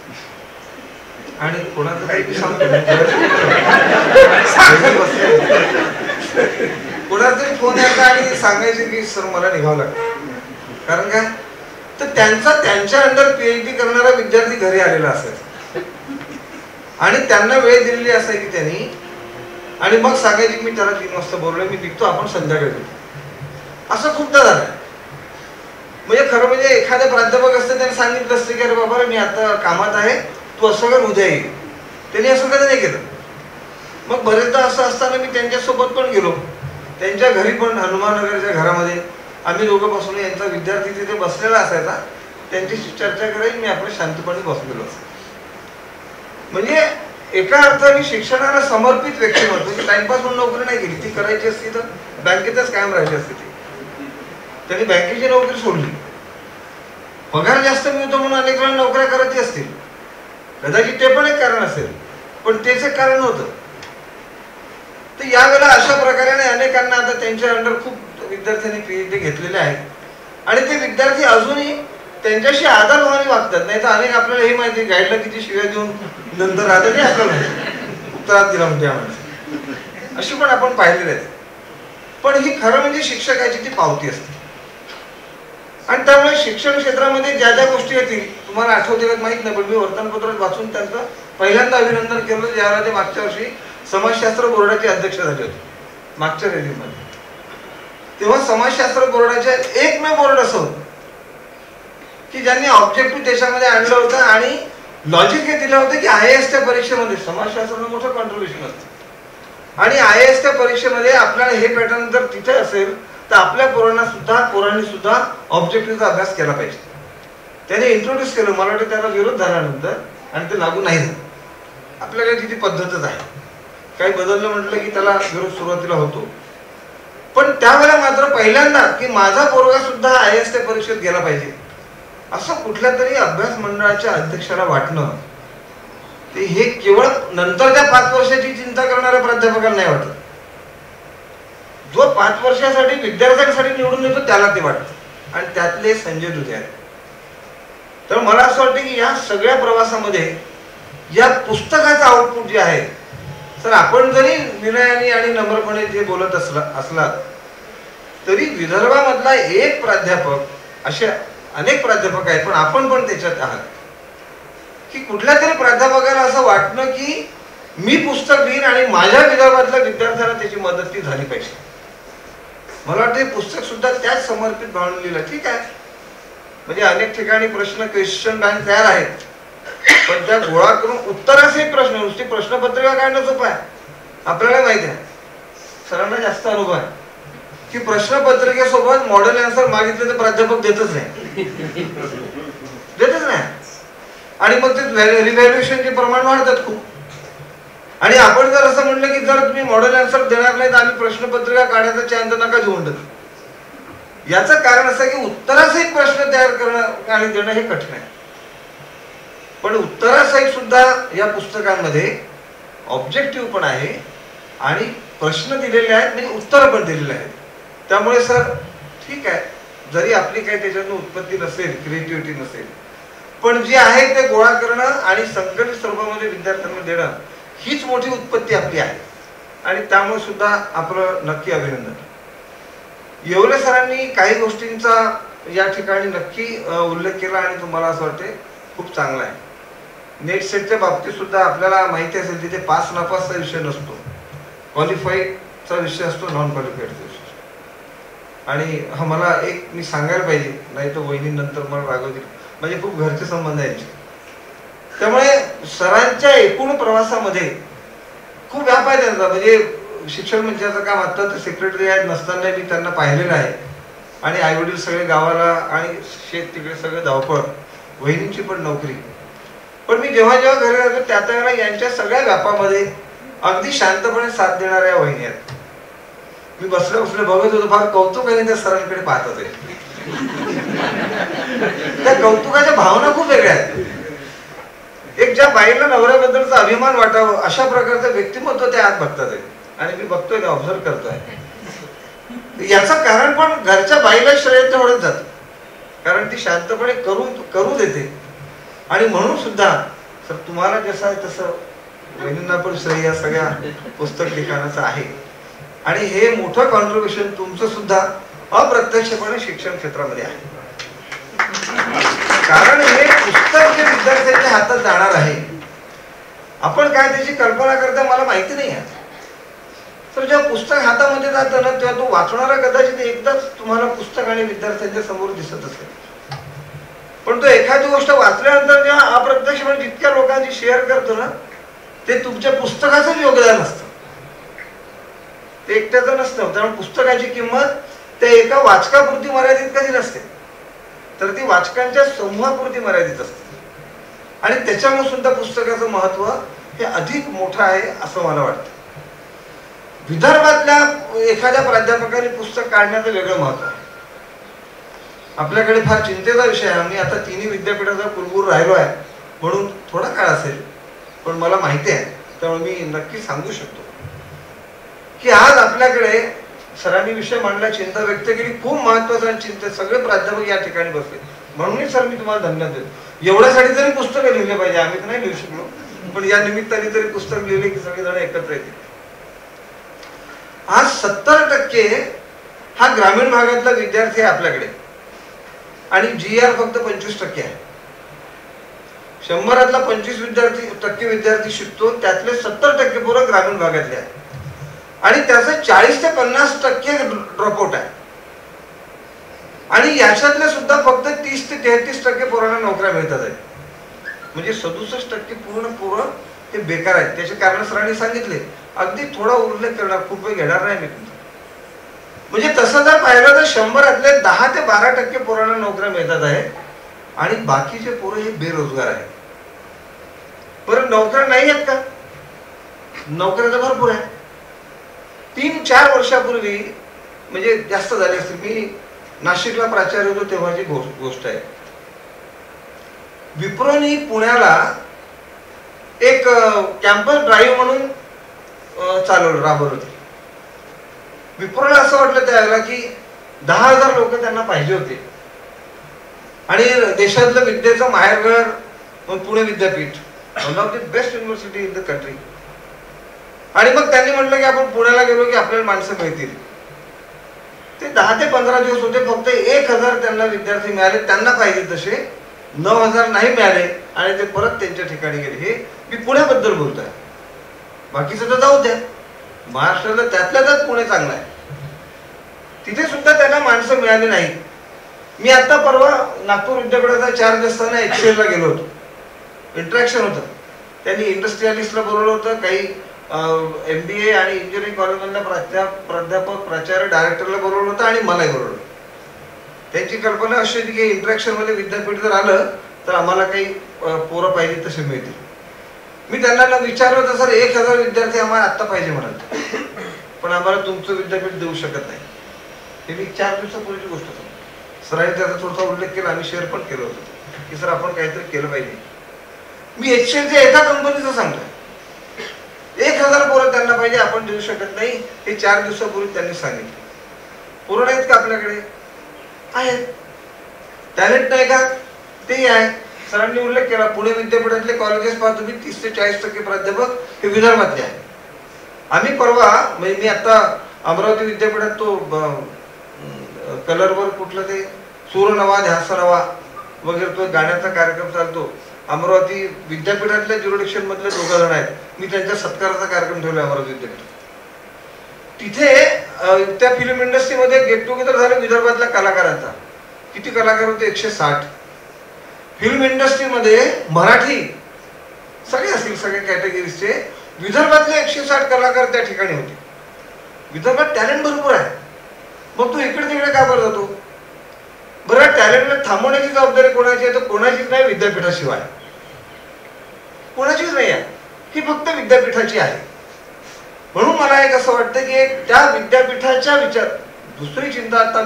आणि कोणाचं काही सांगतो कोणाचा तरी फोन यायचा आणि सांगायचे की सर मला निघावं लागतं. कारण काय तर त्यांच्या अंडर PhD करणारा विद्यार्थी घरी आलेला असायचा आणि त्यांना वेळ दिलेली असायची त्यांनी, आणि मग सांगायची मी त्याला 3 वाजता बोललोय, मी निघतो, आपण संध्याकाळी भेटू. असं खूपदा झालंय. म्हणजे खरं म्हणजे एखादे प्राध्यापक असते त्यांनी सांगितलं असतं की अरे बाबा मी आता कामात आहे, तू असं कर, उद्या येईल. त्यांनी असं कधी नाही केलं. मग बरेचदा असं असताना मी त्यांच्यासोबत पण गेलो, त्यांच्या घरी पण, हनुमाननगरच्या घरामध्ये आम्ही दोघं बसून, यांचा विद्यार्थी तिथे बसलेला असायचा, त्यांच्याशी चर्चा करायची, मी आपल्या शांतपणे बसलेलो असायचो. म्हणजे एका अर्थाने शिक्षणाला समर्पित व्यक्तिमत्व. टाइमपास म्हणून नोकरी नाही केली, ती करायची असती तर बँकेतच कायम राहिली असते ती. त्यांनी बँकेची नोकरी सोडली, पगार जास्त मिळतो म्हणून अनेक जण नोकऱ्या करत असतील, कदाचित ते पण एक कारण असेल, पण तेच एक कारण होतं. तर यावेळेला अशा प्रकारे अनेकांना आता त्यांच्या अंडर खूप विद्यार्थ्यांनी PhD घेतलेले आहेत, आणि ते विद्यार्थी अजूनही त्यांच्याशी आदरभावाने वागतात. नाही तर अनेक आपल्याला हे माहिती, गाईडला किती शिव्या देऊन नंतर राहतात ते आपल्याला उत्तरात दिला म्हणते माणसं, अशी पण आपण पाहिलेले आहेत. पण ही खरं म्हणजे शिक्षकाची ती पावती असते. आणि त्यामुळे शिक्षण क्षेत्रामध्ये ज्या ज्या गोष्टी येतील, तुम्हाला आठवते का माहित नाही, पण मी वर्तमानपत्रात वाचून त्यांचं पहिल्यांदा अभिनंदन केलं ज्यावेळेला ते मागच्या वर्षी समाजशास्त्र बोर्डाचे अध्यक्ष झाले होते, मागच्या रेजिंगमध्ये. तेव्हा समाजशास्त्र बोर्डाच्या एकमेव बोर्ड असं होतं की ज्यांनी ऑब्जेक्टिव्ह त्याच्यामध्ये आणलं होतं आणि लॉजिक हे दिलं होतं की IAS च्या परीक्षेमध्ये समाजशास्त्राचं मोठं कॉन्ट्रीब्युशन असतं, आणि IAS च्या परीक्षेमध्ये आपल्याला हे पॅटर्न जर तिथे असेल तर आपल्या पोरांनी सुद्धा ऑब्जेक्टिव्हचा अभ्यास केला पाहिजे. त्याने इंट्रोड्यूस केलं, मला वाटतं त्याला विरोध झाल्यानंतर, आणि ते लागू नाही झालं. आपल्याकडे तिची पद्धतच आहे, काही बदललं म्हटलं की त्याला विरोध सुरुवातीला होतो. पण त्यावेळेला मात्र पहिल्यांदा की माझा पोरगा सुद्धा IAS च्या परीक्षेत गेला पाहिजे असं कुठल्या तरी अभ्यास मंडळाच्या अध्यक्षाला वाटणं, ते हे केवळ नंतरच्या 5 वर्षाची चिंता करणाऱ्या प्राध्यापकाला नाही वाटत. जो 5 वर्षासाठी विद्यार्थ्यांसाठी निवडून येतो त्याला ते वाटतं, आणि त्यातले संजय दुधे आहेत. तर मला असं वाटतं की या सगळ्या प्रवासामध्ये या पुस्तकाचं आउटपुट जे आहे, तर आपण जरी विनयाने आणि नम्रपणे जे बोलत असलात तरी विदर्भामधला एक प्राध्यापक, असे अनेक प्राध्यापक आहेत, पण आपण पण त्याच्यात आहात, की कुठल्या तरी प्राध्यापकाला असं वाटणं की मी पुस्तक लिहीन आणि माझ्या विदर्भातल्या विद्यार्थ्यांना त्याची मदत ती झाली पाहिजे. मला वाटतं हे पुस्तक सुद्धा त्याच समर्पित भावनेने लिहिलं. ठीक आहे, म्हणजे अनेक ठिकाणी क्वेश्चन बँक तयार आहेत, पण त्या गोळा करून उत्तराचे प्रश्न, नुसती प्रश्नपत्रिका काढणं सोपं आहे. आपल्याला माहिती आहे, सरांना जास्त अनुभव आहे की प्रश्नपत्रिकेसोबत मॉडेल आन्सर मागितले तर प्राध्यापक देतच नाही, आणि मग ते रिव्हॅल्युएशनचे प्रमाण वाढतात खूप. आणि आपण जर असं म्हणलं की जर तुम्ही मॉडेल आन्सर देणार नाही तर आम्ही प्रश्नपत्रिका काढायचा चान्स नका घेऊन देतो. याचं कारण असं की उत्तरासहित प्रश्न तयार करणं आणि देणं हे कठीण आहे. पण उत्तरासहित सुद्धा या पुस्तकांमध्ये ऑब्जेक्टिव्ह पण आहे आणि प्रश्न दिलेले आहेत, म्हणजे उत्तर पण दिलेले आहेत. त्यामुळे सर ठीक आहे, जरी आपली काही त्याच्यातून उत्पत्ती नसेल, क्रिएटिव्हिटी नसेल, पण जे आहे ते गोळा करणं आणि संकलित स्वरूपामध्ये विद्यार्थ्यांना देणं हीच मोठी उत्पत्ती आपली आहे. आणि त्यामुळे सुद्धा आपलं नक्की अभिनंदन. येवले सरांनी काही गोष्टींचा या ठिकाणी नक्की उल्लेख केला आणि तुम्हाला असं वाटते खूप चांगला आहे. नेट सेटच्या बाबतीत सुद्धा आपल्याला माहिती असेल तिथे पास नापासचा विषय नसतो, क्वालिफाईडचा विषय असतो, नॉन क्वालिफाईडचा विषय. आणि मला एक मी सांगायला पाहिजे, नाही तर वहिनी नंतर मला रागवतील, म्हणजे खूप घरचे संबंध आहेत. त्यामुळे सरांच्या एकूण प्रवासामध्ये खूप व्याप आहे त्यांचा. म्हणजे शिक्षण मंचाचं काम आता तर सेक्रेटरी आहेत नसताना मी त्यांना पाहिलेलं आहे, आणि आईवडील सगळे गावाला आणि शेत तिकडे सगळे धावपळ, वहिनींची पण नोकरी. पण मी जेव्हा जेव्हा घरी राहतो त्या त्यावेळेला यांच्या सगळ्या व्यापामध्ये अगदी शांतपणे साथ देणाऱ्या वहिनी आहेत. मी बसल्या बघत होतो, फार कौतुक आहे त्या सरांकडे पाहत होते. त्या कौतुकाच्या भावना खूप वेगळ्या आहेत. एक ज्या बाईला नवऱ्याबद्दलचा अभिमान वाटावं अशा प्रकारचं व्यक्तिमत्व त्या आत बघतात आहे. आणि मी बघतोय ना, ऑब्झर्व करतोय. याचं कारण पण घरच्या बाईला श्रेय तेवढंच जातं, कारण ती शांतपणे करू देते. आणि म्हणून सुद्धा सर तुम्हाला जसं आहे तसं बहिणींना पण श्रेय या सगळ्या पुस्तक लिखाणाचं आहे. आणि हे मोठं कॉन्ट्रीब्युशन तुमचं सुद्धा अप्रत्यक्षपणे शिक्षण क्षेत्रामध्ये आहे. कारण हे पुस्तक जे विद्यार्थ्यांच्या हातात जाणार आहे, आपण काय त्याची कल्पना करता मला माहिती नाही आहे. तर जेव्हा पुस्तक हातामध्ये जातं ना, तेव्हा तो वाचणारा कदाचित एकदाच तुम्हाला पुस्तक आणि विद्यार्थ्यांच्या समोर दिसत असेल. पण तो एखादी गोष्ट वाचल्यानंतर जेव्हा अप्रत्यक्षपणे जितक्या लोकांची शेअर करतो ना, ते तुमच्या पुस्तकाचं योगदान असतं, ते एकट्याचं नसतं. त्यामुळे पुस्तकाची किंमत त्या एका वाचकापुरती मर्यादित कधी नसते, तर ती वाचकांच्या समूहापुरती मर्यादित असते. आणि त्याच्यामुळे सुद्धा पुस्तकाचं महत्व हे अधिक मोठं आहे असं मला वाटतं. विदर्भातल्या एखाद्या प्राध्यापकाने पुस्तक काढण्याचं वेगळं महत्व आहे. आपल्याकडे फार चिंतेचा विषय आहे. आम्ही आता तिन्ही विद्यापीठाचा कुलगुरू राहिलो आहे म्हणून थोडा काळ असेल, पण मला माहिती आहे, त्यामुळे मी नक्की सांगू शकतो की आज आपल्याकडे सरांनी विषय मांडला, चिंता व्यक्त केली, खूप महत्वाचा चिंता. सगळे प्राध्यापक या ठिकाणी बसले, म्हणूनच सर मी तुम्हाला धन्यवाद देतो. एवढ्यासाठी तरी पुस्तकं लिहिले पाहिजे, आम्ही तर नाही लिहू शकलो, पण या निमित्ताने तरी पुस्तक लिहिले की सगळेजण एकत्र येतील. आज 70% हा ग्रामीण भागातला विद्यार्थी आहे आपल्याकडे, आणि GR फक्त 25% आहे. 100 25% विद्यार्थी शिकतो, त्यातले 70% पोरं ग्रामीण भागातले आहे. आणि त्याचं 40 ते 50% ड्रॉपआउट आहे. आणि याच्यातले सुद्धा फक्त 30 ते 33% पोरांना नोकऱ्या मिळतात आहेत. म्हणजे 67% पूर्ण पोरं हे बेकार आहेत. त्याचे कारण सरांनी सांगितले, अगदी थोडा उल्लेख करणार, खूप वेळ घेणार नाही मी तुमचा. म्हणजे तसं जर पाहिलं तर 100 10 ते 12% पोरांना नोकऱ्या मिळतात आहे, आणि बाकीचे पोरं हे बेरोजगार आहेत. बरं, नोकऱ्या नाही आहेत का? नोकऱ्या तर भरपूर आहे. 3-4 वर्षापूर्वी, म्हणजे जास्त झाले असतील, मी नाशिकला प्राचार्य होतो तेव्हाची गोष्ट आहे. विप्रोनी पुण्याला एक कॅम्पस ड्राईव्ह म्हणून राबवलं होते. विप्रोला असं वाटलं त्यावेळेला की 10,000 लोक त्यांना पाहिजे होते, आणि देशातलं विद्येचं माहेरघर पुणे विद्यापीठ, one of the best university in the country. आणि मग त्यांनी म्हटलं की आपण पुण्याला गेलो की आपल्याला माणसं मिळतील. ते 10 ते 15 दिवस होते, फक्त 1,000 त्यांना विद्यार्थी मिळाले, त्यांना पाहिजे तसे 9,000 नाही मिळाले, आणि ते परत त्यांच्या ठिकाणी गेले. हे मी पुण्याबद्दल बोलतोय, बाकीचं तर जाऊ द्या. महाराष्ट्राला त्यातल्या त्यात पुणे चांगलं आहे, तिथे सुद्धा त्यांना माणसं मिळाली नाही. मी आता परवा नागपूर विद्यापीठाचा चार्ज असताना एक्सेलला गेलो होतो, इंटरॅक्शन होतं. त्यांनी इंडस्ट्रियलिस्टला बोलवलं होतं, काही MBA आणि इंजिनिअरिंग कॉलेजमधल्या प्राध्यापक, प्राचार्य, डायरेक्टरला बोलवलं होतं, आणि मलाही बोलवलं. त्यांची कल्पना अशी होती की इंटरॅक्शनमध्ये विद्यापीठ जर आलं तर आम्हाला काही पोरं पाहिजे तसे मिळतील. मी त्यांना विचारलं होतं, सर 1,000 विद्यार्थी आम्हाला आत्ता पाहिजे म्हणाल, पण आम्हाला तुमचं विद्यापीठ देऊ शकत नाही. हे मी 4 दिवसापूर्वीची गोष्ट होती. सरांनी त्याचा थोडासा उल्लेख केला, आम्ही शेअर पण केलं होतं की सर आपण काहीतरी केलं पाहिजे. मी HCLच्या एका कंपनीचं सांगतोय, 1,000 पोरं त्यांना पाहिजे, आपण देऊ शकत नाही. हे 4 दिवसापूर्वी त्यांनी सांगितलं. पोरं आहेत का आपल्याकडे? आहेत. टॅलेंट नाही का? तेही आहे. सरांनी उल्लेख केला, पुणे विद्यापीठातले कॉलेजेस पाहतो मी 30 ते 40% प्राध्यापक हे विदर्भातले आहे. आम्ही परवा, म्हणजे मी आता अमरावती विद्यापीठात तो कलरवर कुठलं ते सूरनवा ध्यासनवा वगैरे तो गाण्याचा कार्यक्रम चालतो. अमरावती विद्यापीठातल्या ज्युरिडिक्शन मधले 2 जण आहेत, मी त्यांच्या सत्काराचा कार्यक्रम ठेवला अमरावती विद्यापीठात. तिथे त्या फिल्म इंडस्ट्रीमध्ये गेट टुगेदर झालं विदर्भातल्या कलाकारांचा. किती कलाकार होते? 160. फिल्म इंडस्ट्रीमध्ये मराठी सगळे असतील, सगळ्या कॅटेगरीजचे विदर्भातले 160 कलाकार त्या ठिकाणी होते. विदर्भात टॅलेंट भरपूर आहे, मग तू इकडे तिकडे का बरं जातो? बरं, टॅलेंटला थांबवण्याची जबाबदारी कोणाची आहे? तर कोणाचीच नाही, विद्यापीठाशिवाय कोणाचीच नाही आहे, ही फक्त विद्यापीठाची आहे. म्हणून मला एक असं वाटतं की त्या विद्यापीठाच्या विचार, दुसरी चिंता आता मी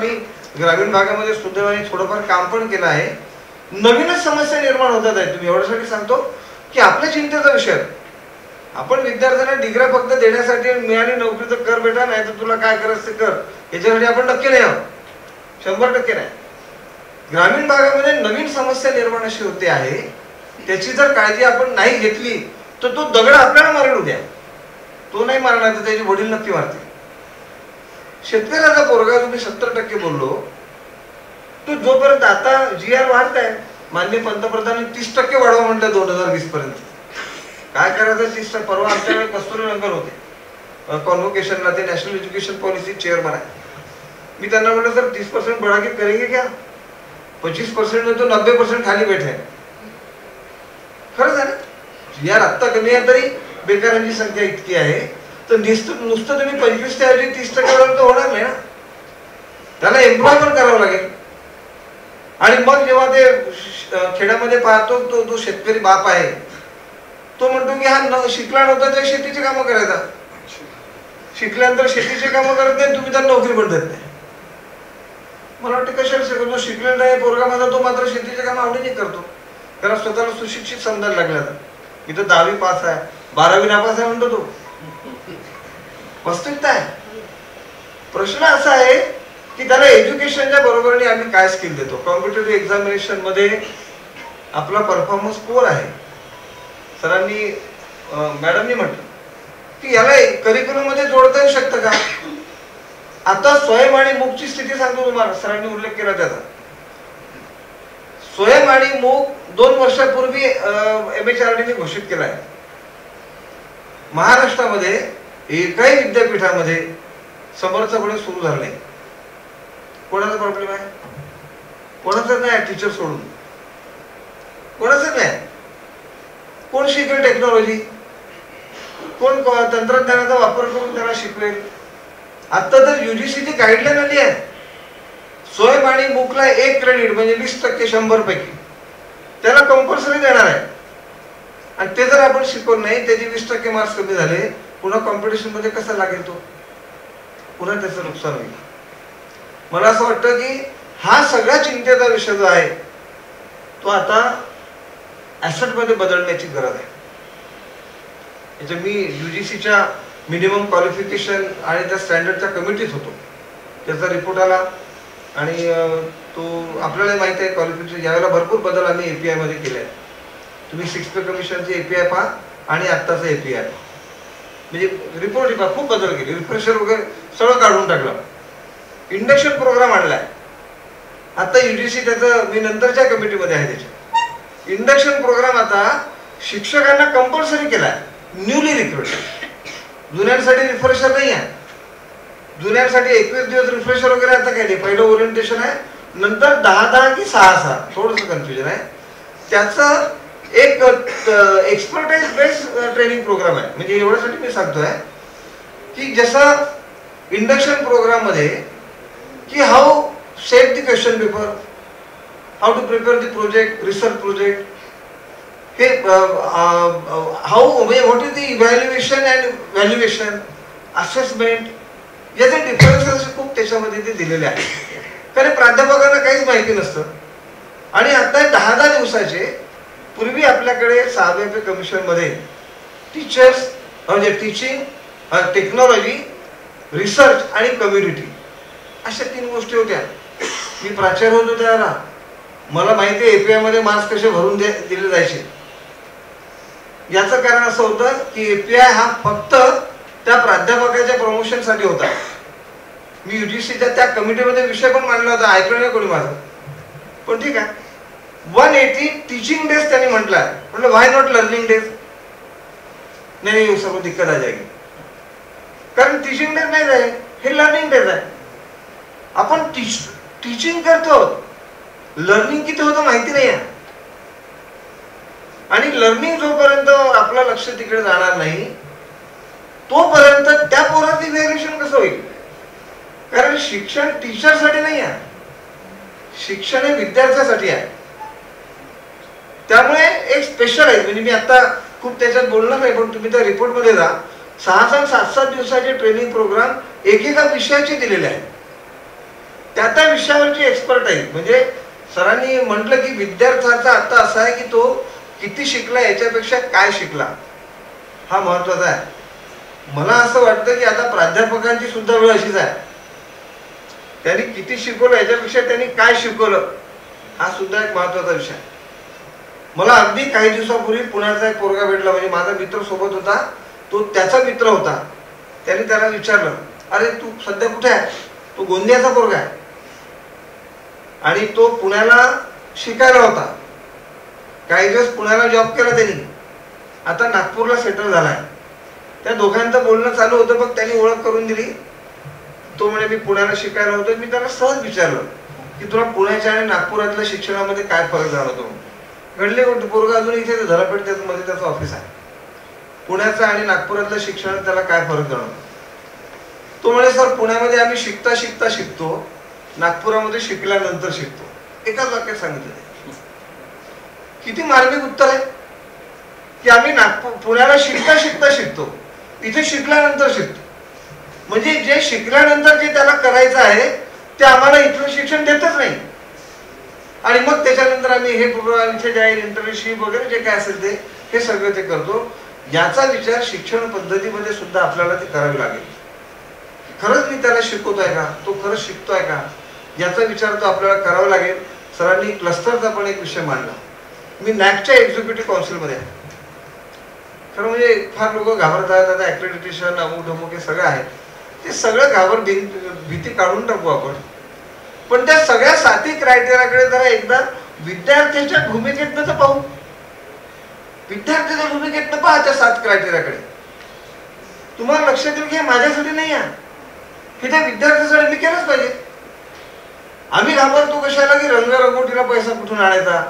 ग्रामीण भागामध्ये सुदैवाने थोडंफार काम पण केलं आहे. नवीनच समस्या निर्माण होतात आहेत. तुम्ही एवढ्यासाठी सांगतो की आपल्या चिंतेचा विषय, आपण विद्यार्थ्यांना डिग्र्या फक्त देण्यासाठी मिळाली नोकरी तर कर बेटा, नाही तर तुला काय करायचं ते कर, याच्यासाठी आपण नक्की नाही आहोत, 100% नाही. ग्रामीण भागामध्ये नवीन समस्या निर्माण अशी होते आहे, त्याची जर काळजी आपण नाही घेतली तर तो दगड आपल्याला मारेल उद्या. तो नाही मारणार तर त्याचे वडील नक्की मारतील. शेतकऱ्याचा पोरगा तुम्ही 70% बोललो, तो जोपर्यंत आता GR वाढताय, माननीय पंतप्रधानांनी 30% वाढवा म्हटलं 2020 पर्यंत. काय करायचं 30%? परवा आमच्याकडे कस्तुरीरंगन होते कॉन्व्होकेशनला, ते नॅशनल एज्युकेशन पॉलिसी चेअरमन आहे. मी त्यांना म्हटलं सर 30% बढ़ा के करेंगे क्या? 25% में तो 90% खाली बैठे. खरंच आहे ना, GR आत्ता कमी आहे तरी बेकारांची संख्या इतकी आहे, तर नुसतं तुम्ही 25 ते 30% होणार नाही ना, त्याला एम्प्लॉय पण करावं लागेल. आणि मग जेव्हा ते खेड्यामध्ये पाहतो तो शेतकरी बाप आहे, तो म्हणतो की हा शिकला नव्हता तर शेतीची कामं करायचा, शिकल्यानंतर शेतीची कामं करत नाही, तुम्ही त्यांना नोकरी पण देत नाही. मला वाटतं कशाला शिकवतो, शिकलेला नाही पोरगा माझा, तो मात्र शेतीचे काम आवडीने करतो, त्याला स्वतःला सुशिक्षित समजायला लागला. मी तर 10वी पास आहे, 12वी नापास आहे म्हणतो तो. वास्तविकता आहे. प्रश्न असा आहे की त्याला एज्युकेशनच्या बरोबरीने आम्ही काय स्किल देतो. कॉम्पिटेटिव्ह एक्झामिनेशन मध्ये आपला परफॉर्मन्स पुअर आहे. सरांनी मॅडमनी म्हटलं की याला करिक्युलम मध्ये जोडता येऊ शकतं का? आता स्वयं आणि मूकची स्थिती सांगतो तुम्हाला, सरांनी उल्लेख केला त्याचा. स्वयं आणि मूक 2 वर्षापूर्वी MHRD घोषित केला आहे. महाराष्ट्रामध्ये एकाही विद्यापीठामध्ये समर्थपणे सुरू झालं नाही. कोणाचा प्रॉब्लेम आहे? कोणाचाच नाही, टीचर सोडून कोणाचाच नाही. कोण शिकेल टेक्नॉलॉजी? कोण तंत्रज्ञानाचा वापर करून त्याला शिकवेल? आता तर UGCची गाईडलाईन आली आहे, स्वयं आणि मूकला 1 क्रेडिट म्हणजे 20% 100 पैकी त्याला कंपल्सरी देणार आहे. आणि ते जर आपण शिकवलं नाही, त्याचे 20% मार्क्स कमी झाले, पुन्हा कॉम्पिटिशन मध्ये कसा लागेल तो? पुन्हा त्याचं नुकसान होईल. मला असं वाटतं की हा सगळ्या चिंतेचा विषय जो आहे तो आता ऍसेट मध्ये बदलण्याची गरज आहे. याच्या मी UGCच्या मिनिमम क्वालिफिकेशन आणि त्या स्टँडर्डच्या कमिटीत होतो, त्याचा रिपोर्ट आला आणि तो आपल्याला माहिती आहे क्वालिफिकेशन यावेळेला भरपूर बदल आम्ही API मध्ये केले आहेत. तुम्ही 6 पे कमिशनचे API पहा आणि आत्ताचं API पहा, म्हणजे रिपोर्ट पहा, खूप बदल केले. रिफ्रेशर वगैरे सगळं काढून टाकलं. इंडक्शन प्रोग्राम आणलाय आता UGC, त्याचं मी नंतरच्या कमिटीमध्ये आहे. त्याच्या इंडक्शन प्रोग्राम आता शिक्षकांना कंपल्सरी केलाय, न्यूली रिक्रुटेड. जुन्यांसाठी रिफ्रेशर नाही आहे. जुन्यांसाठी 21 दिवस रिफ्रेशर वगैरे आता काही नाही. पहिलं ओरिएंटेशन आहे, नंतर 10 की 6 थोडंसं कन्फ्युजन आहे. त्याचं एक एक्सपर्टाइज बेस्ड ट्रेनिंग प्रोग्राम आहे. म्हणजे एवढ्यासाठी मी सांगतोय की जसं इंडक्शन प्रोग्राम मध्ये की how set the question paper, how to prepare the project, research project, हे how what is the evaluation and valuation, assessment, याचे डिफरन्सेस खूप त्याच्यामध्ये ते दिलेले आहेत. कारण प्राध्यापकांना काहीच माहिती नसतं. आणि आता 10 दिवसाचे पूर्वी आपल्याकडे 6व्या पे कमिशन मध्ये टीचर्स म्हणजे टीचिंग, टेक्नॉलॉजी, रिसर्च आणि कम्युनिटी अशा 3 गोष्टी होत्या. मी प्राचार्य होतो त्याला, मला माहिती आहे API मध्ये मार्क्स कसे भरून दिले जायचे. याचं कारण असं होतं की API हा फक्त त्या प्राध्यापकाच्या प्रमोशन साठी होता. मी UGCच्या त्या कमिटीमध्ये विषय पण मांडला होता, ऐकलं नाही कोणी माझं, पण ठीक आहे. 180 टीचिंग डेज त्यांनी म्हटलंय. म्हटलं व्हाय नॉट लर्निंग डेज? नाही, सर्व दिक्कत आ जाएगी. कारण टीचिंग डेज नाही आहे, हे लर्निंग डेज आहे. आपण टीचिंग करतो, लर्निंग किती होतं माहिती नाही आहे. आणि लर्निंग जोपर्यंत आपलं लक्ष तिकडे जाणार नाही तोपर्यंत त्या पोराचं इव्हॅल्युएशन कसं होईल? कारण शिक्षण टीचरसाठी नाही आहे, शिक्षण हे विद्यार्थ्यासाठी आहे. त्यामुळे एक स्पेशलाइज, म्हणजे मी आता खूप त्याच्यात बोलणार नाही, पण तुम्ही त्या रिपोर्ट मध्ये जा, 6-7 दिवसाचे ट्रेनिंग प्रोग्राम एकेका विषयाचे दिलेले आहेत. त्या विषयावरची एक्सपर्ट आहेत. म्हणजे सरांनी म्हटलं की विद्यार्थ्याचा आता असा आहे की तो किती शिकला याच्यापेक्षा काय शिकला हा महत्वाचा आहे. मला असं वाटतं की आता प्राध्यापकांची सुद्धा वेळ अशीच आहे. त्यांनी किती शिकवलं याच्यापेक्षा त्यांनी काय शिकवलं हा सुद्धा एक महत्वाचा विषय. मला अगदी काही दिवसापूर्वी पुण्याचा एक पोरगा भेटला, म्हणजे माझा मित्र सोबत होता, तो त्याचा मित्र होता. त्याने त्याला विचारलं, अरे तू सध्या कुठे आहे? तो गोंदियाचा पोरगा आहे आणि तो पुण्याला शिकायला होता. काही दिवस पुण्याला जॉब केला त्यांनी, आता नागपूरला सेटल झालाय. त्या दोघांचं बोलणं चालू होतं, मग त्यांनी ओळख करून दिली. तो म्हणे मी पुण्याला शिकायला होतो. मी त्याला सहज विचारलं की तुला पुण्याच्या आणि नागपुरातल्या शिक्षणामध्ये काय फरक जाणवतो? घडले गोष्ट, पोरगा अजून इथे धरापेठ मध्ये त्याचं ऑफिस आहे. पुण्याचं आणि नागपुरातल्या शिक्षणात त्याला काय फरक जाणवतो? तो म्हणे सर पुण्यामध्ये आम्ही शिकता शिकता शिकतो, नागपुरामध्ये शिकल्यानंतर शिकतो. एकाच वाक्यात सांगितलं. किती मार्मिक उत्तर आहे की आम्ही पुण्याला शिकता शिकता शिकतो, इथे शिकल्यानंतर शिकतो. म्हणजे जे शिकल्यानंतर जे त्याला करायचं आहे ते आम्हाला इथलं शिक्षण देतच नाही. आणि मग त्याच्यानंतर आम्ही हे प्रोग्राम इथे जाईल, इंटर्नशिप वगैरे जे काय असेल ते हे सगळं ते करतो. याचा विचार शिक्षण पद्धतीमध्ये सुद्धा आपल्याला ते करावी लागेल. खरंच मी त्याला शिकवतोय का, तो खरंच शिकतोय का, याचा विचार तो आपल्याला करावा लागेल. सरांनी क्लस्टरचा पण एक विषय मांडला. मी नॅकच्या एक्झिक्युटिव्ह काउन्सिलमध्ये आहे. खरं म्हणजे फार लोक घाबरतात, आता ऍक्रेडिटेशन अमुक ढमुक हे सगळं आहे, ते सगळं भीती काढून टाकू आपण. पण त्या सगळ्या 7 क्रायटेरियाकडे जरा एकदा विद्यार्थ्याच्या भूमिकेतनं तर पाहू. विद्यार्थ्याच्या भूमिकेतनं पहा त्या 7 क्रायटेरियाकडे. तुम्हाला लक्षात येईल की हे माझ्यासाठी नाही आहे, हे त्या विद्यार्थ्यासाठी मी केलंच पाहिजे. आम्ही घाबरतो कशाला की रंगरंगोटीला पैसा कुठून आणायचा,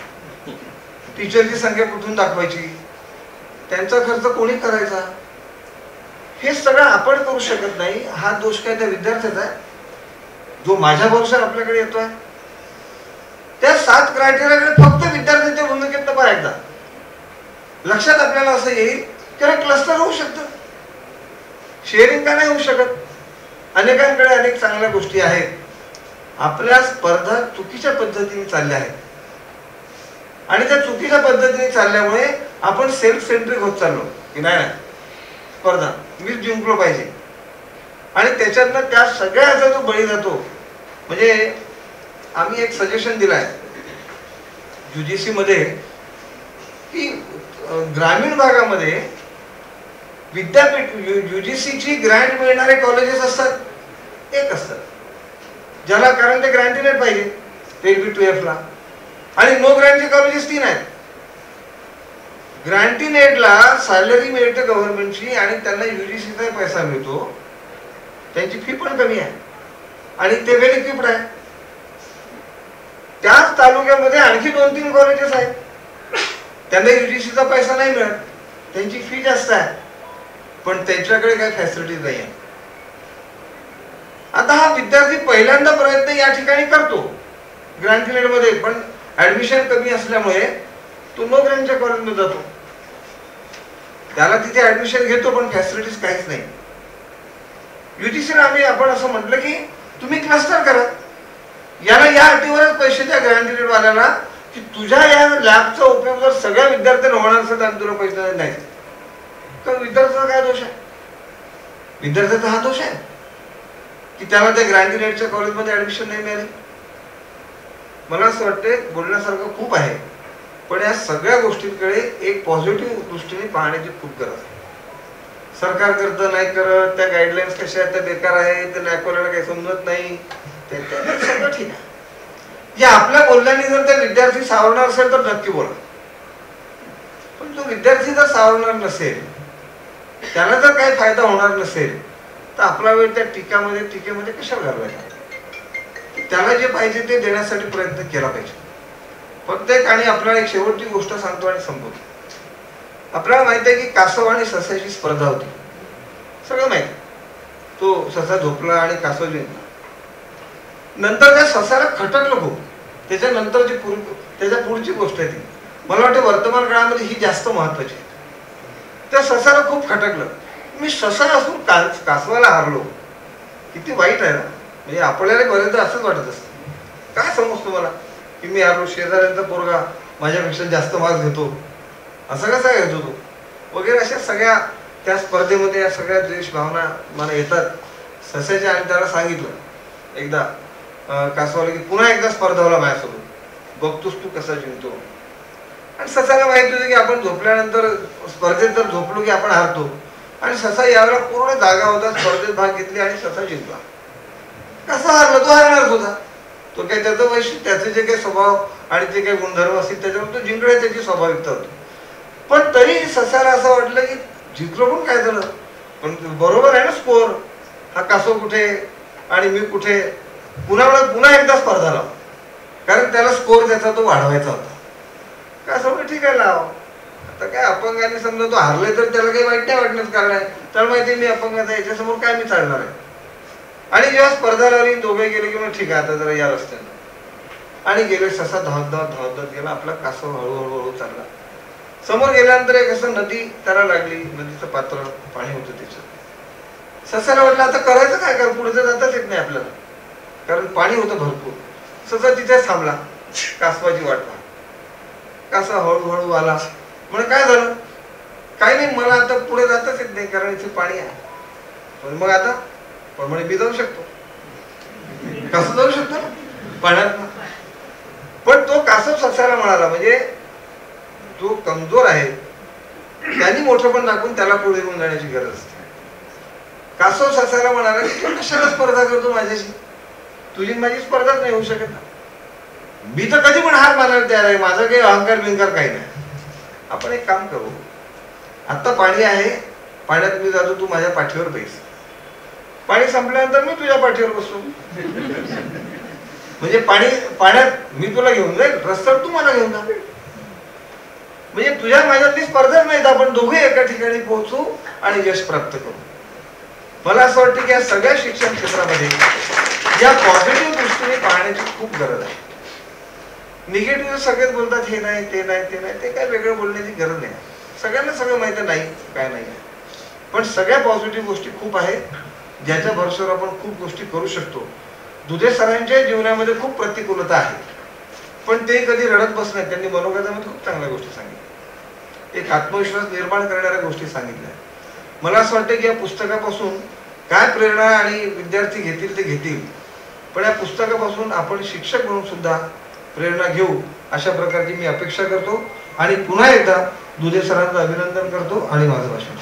टीचरची संख्या कुठून दाखवायची, त्यांचा खर्च कोणी करायचा, हे सगळं आपण करू शकत नाही. हा दोष काय त्या विद्यार्थ्याचा आहे जो माझ्या भरोशावर आपल्याकडे येतोय? त्या 7 क्रायटेरियाकडे फक्त विद्यार्थ्यांच्या भूमिकेतनं पहा एकदा. लक्षात आपल्याला असं येईल की क्लस्टर होऊ शकतं, शेअरिंग का नाही होऊ शकत? अनेकांकडे अनेक चांगल्या गोष्टी आहेत. आपल्या स्पर्धा चुकीच्या पद्धतीने चालल्या आहेत आणि त्या चुकीच्या पद्धतीने चालल्यामुळे आपण सेल्फ सेंट्रिक होत चाललो की नाही स्पर्धा मीच जिंकलो पाहिजे. आणि त्याच्यातनं त्या सगळ्याचा जो बळी जातो. म्हणजे आम्ही एक सजेशन दिलाय UGC मध्ये की ग्रामीण भागामध्ये विद्यापीठ UGC ची ग्रँट मिळणारे कॉलेजेस असतात, एक असतात ज्याला, कारण ते ग्रँटीनेड पाहिजे LB2F ला, आणि नो ग्रँटचे कॉलेजेस 3 आहेत. ग्रँटीनेडला सॅलरी मिळते गव्हर्नमेंटची आणि त्यांना UGCचा पैसा मिळतो, त्यांची फी पण कमी आहे आणि ते वेल इक्विप्ड आहे. त्याच तालुक्यामध्ये आणखी 2-3 कॉलेजेस आहेत, त्यांना UGCचा पैसा नाही मिळत, त्यांची फी जास्त आहे पण त्यांच्याकडे काही फॅसिलिटीज नाही आहे. आता हा विद्यार्थी पहिल्यांदा प्रयत्न या ठिकाणी करतो ग्रँटीनेड मध्ये, पण ऍडमिशन कमी असल्यामुळे तो नो ग्रँटच्या कॉलेजमध्ये जातो. त्याला तिथे ऍडमिशन घेतो पण फॅसिलिटीज काहीच नाही. UGC आम्ही आपण असं म्हटलं की तुम्ही क्लस्टर करा, याला या अटीवरच पैसे द्या ग्रँटीनेड वाल्याला की तुझ्या या लॅबचा उपयोग जर सगळ्या विद्यार्थ्यांना होणार असेल तर तुला पैसे नाही. तर विद्यार्थ्याचा काय दोष आहे? विद्यार्थ्याचा हा दोष आहे की त्याला त्या ग्रँटीनेडच्या कॉलेजमध्ये ऍडमिशन नाही मिळाली. मला असं वाटतं बोलण्यासारखं खूप आहे, पण या सगळ्या गोष्टींकडे एक पॉझिटिव्ह दृष्टीने पाहण्याची खूप गरज आहे. सरकार करतं नाही करत, त्या गाईडलाईन्स कशा आहेत त्या बेकार आहेत, त्या नॅकोला काही समजत नाही, ते सगळं ठीक आहे. या आपल्या बोलण्याने जर त्या विद्यार्थी सावरणार असेल तर नक्की बोला, पण तो विद्यार्थी जर सावरणार नसेल, त्याला जर काही फायदा होणार नसेल तर आपला वेळ त्या टीकेमध्ये कशाला घालवायचा? त्याला जे पाहिजे ते देण्यासाठी प्रयत्न केला पाहिजे. फक्त एक आणि आपल्याला एक शेवटची गोष्ट सांगतो आणि संपवतो. आपल्याला माहिती आहे की कासव आणि सस्याची स्पर्धा होती, सगळं माहिती. तो ससा झोपला आणि कासव जिंकला. नंतर त्या ससाला खटकलं खूप. त्याच्यानंतरची त्याच्या पुढची गोष्ट आहे ती मला वाटतं वर्तमान काळामध्ये ही जास्त महत्वाची आहे. त्या ससाला खूप खटकलं, मी ससा असून कासवाला हारलो, किती वाईट आहे ना. म्हणजे आपल्याला बरेचदा असंच वाटत असतं, काय समजतो मला की मी आलो शेजाऱ्यांचा पोरगा माझ्यापेक्षा जास्त मार्क्स घेतो, असं कसा घेतो तो वगैरे, अशा सगळ्या त्या स्पर्धेमध्ये या सगळ्या द्वेष भावना मला येतात ससाच्या. आणि त्याला सांगितलं एकदा कासवाला की पुन्हा एकदा स्पर्धा होला माझ्यासोबत, बघतोस तू कसा जिंकतो. आणि ससाला माहिती होती की आपण झोपल्यानंतर स्पर्धेत जर झोपलो की आपण हारतो, आणि ससा यावेळेला पूर्ण जागा होता, स्पर्धेत भाग घेतली आणि ससा जिंकला. कसा हारला? तो हारणारच होता. तो काय त्याचं वैशिष्ट्य, त्याचे जे काही स्वभाव आणि जे काही गुणधर्म असतील त्याच्यावर तो जिंकणे त्याची स्वाभाविकता होती. पण तरी ससाला असं वाटलं की जिंकलो पण काय झालं, पण बरोबर आहे ना स्कोअर, हा कासव कुठे आणि मी कुठे. पुन्हा एकदा स्पर्धा लाव, कारण त्याला स्कोअर त्याचा तो वाढवायचा होता. कासव ठीक आहे लाव, आता काय अपंगाने समजा तो हारले तर त्याला काही वाईट नाही वाटण्याचं कारण आहे, त्याला माहिती मी अपंगाचा याच्यासमोर काय मी चालणार आहे. आणि जेव्हा स्पर्धा लावली दोघे गेले की मग ठीक आहे आता जरा या रस्त्याने, आणि गेले. ससा धावत गेला, आपला कासव हळूहळू चालला. समोर गेल्यानंतर एक असं नदी त्याला लागली, नदीचं पात्र पाणी होतं त्याच्यात. ससाला वाटलं आता करायचं काय, कारण पुढे तर जाताच येत नाही आपल्याला, कारण पाणी होतं भरपूर. ससा तिथेच थांबला, कासवाची वाट पाहत. कासव हळूहळू आला, म्हणजे काय झालं, काही नाही मला आता पुढे जाताच येत नाही कारण इथे पाणी आहे. पण मग आता पण म्हणे मी जाऊ शकतो, कासव जाऊ शकतो ना पाण्यात. पण तो कासव ससाला म्हणाला, म्हणजे जो कमजोर आहे त्यांनी मोठं पण दाखवून त्याला पुढे घेऊन जाण्याची गरज असते. कासव ससाला म्हणाला की तू कशाला स्पर्धा करतो माझ्याशी, तुझी माझी स्पर्धाच नाही होऊ शकत ना, मी तर कधी पण हार मानायला तयार आहे, माझा काही अहंकार बिंकार काही नाही. आपण एक काम करू, आता पाणी आहे, पाण्यात मी जातो, तू माझ्या पाठीवर बैस, पाणी संपल्यानंतर मी तुझ्या पाठीवर बसतो. म्हणजे पाण्यात मी तुला घेऊन जाईल, रस्त्यावर तू मला घेऊन जा, म्हणजे तुझ्या माझ्यातली स्पर्धाच नाही, आपण दोघे एका ठिकाणी पोहोचू आणि यश प्राप्त करू. मला असं वाटतं की या सगळ्या शिक्षण क्षेत्रामध्ये या पॉझिटिव्ह दृष्टीने पाहण्याची खूप गरज आहे. निगेटिव्ह सगळेच बोलतात हे नाही ते नाही ते नाही, ते काय वेगळं बोलण्याची गरज नाही. सगळ्यांना सगळं माहिती नाही काय नाही, पण सगळ्या पॉझिटिव्ह गोष्टी खूप आहेत ज्याच्या भरोश्यावर आपण खूप गोष्टी करू शकतो. दुधे सरांच्या जीवनामध्ये खूप प्रतिकूलता आहे, पण ते कधी रडत बसणार. त्यांनी मनोगतामध्ये खूप चांगल्या गोष्टी सांगितल्या, एक आत्मविश्वास निर्माण करणाऱ्या गोष्टी सांगितल्या. मला असं वाटतं की या पुस्तकापासून काय प्रेरणा आणि विद्यार्थी घेतील ते घेतील, पण या पुस्तकापासून आपण शिक्षक म्हणून सुद्धा प्रेरणा घेऊ अशा प्रकारची मी अपेक्षा करतो. आणि पुन्हा एकदा दुधे सरांचं अभिनंदन करतो आणि माझं भाषण.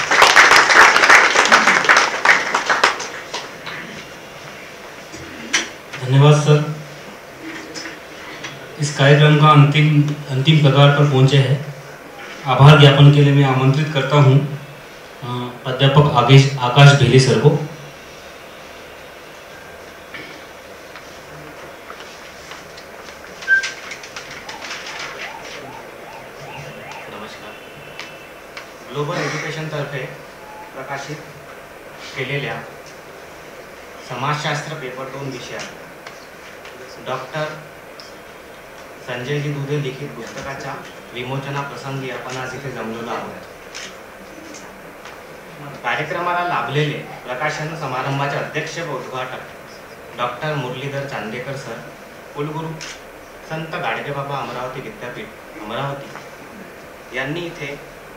धन्यवाद सर. इस कार्यक्रम का अंतिम प्रकार पर पहुंचे हैं. आभार ज्ञापन के लिए मैं आमंत्रित करता हूं प्राध्यापक आकाश भेले सर को. नमस्कार. ग्लोबल एज्युकेशन तर्फे प्रकाशित केलेल्या समाजशास्त्र पेपर 2 विषयात डॉक्टर संजयजी दुधे लिखित पुस्तकाच्या विमोचनाप्रसंगी आपण आज इथे जमलेलो आहोत. कार्यक्रमाला लाभलेले प्रकाशन समारंभाचे अध्यक्ष व उद्घाटक डॉक्टर मुरलीधर चांदेकर सर, कुलगुरू संत गाडगेबाबा अमरावती विद्यापीठ अमरावती यांनी इथे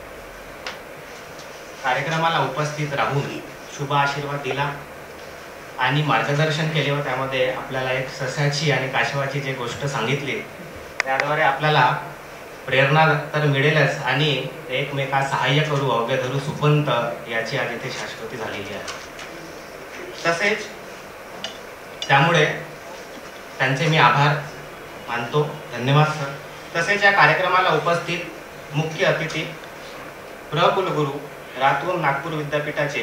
कार्यक्रमाला उपस्थित राहून शुभ आशीर्वाद दिला आणि मार्गदर्शन केले व त्यामध्ये आपल्याला एक ससाची आणि कासवाची जी गोष्ट सांगितली त्याद्वारे आपल्याला प्रेरणा तर मिळेलच आणि एकमेका सहाय्य करू अवघे धरू सुपंत याची आज इथे शाश्वती झालेली आहे. तसेच त्यामुळे त्यांचे मी आभार मानतो. धन्यवाद सर. तसेच या कार्यक्रमाला उपस्थित मुख्य अतिथी कुलगुरू रातूर नागपूर विद्यापीठाचे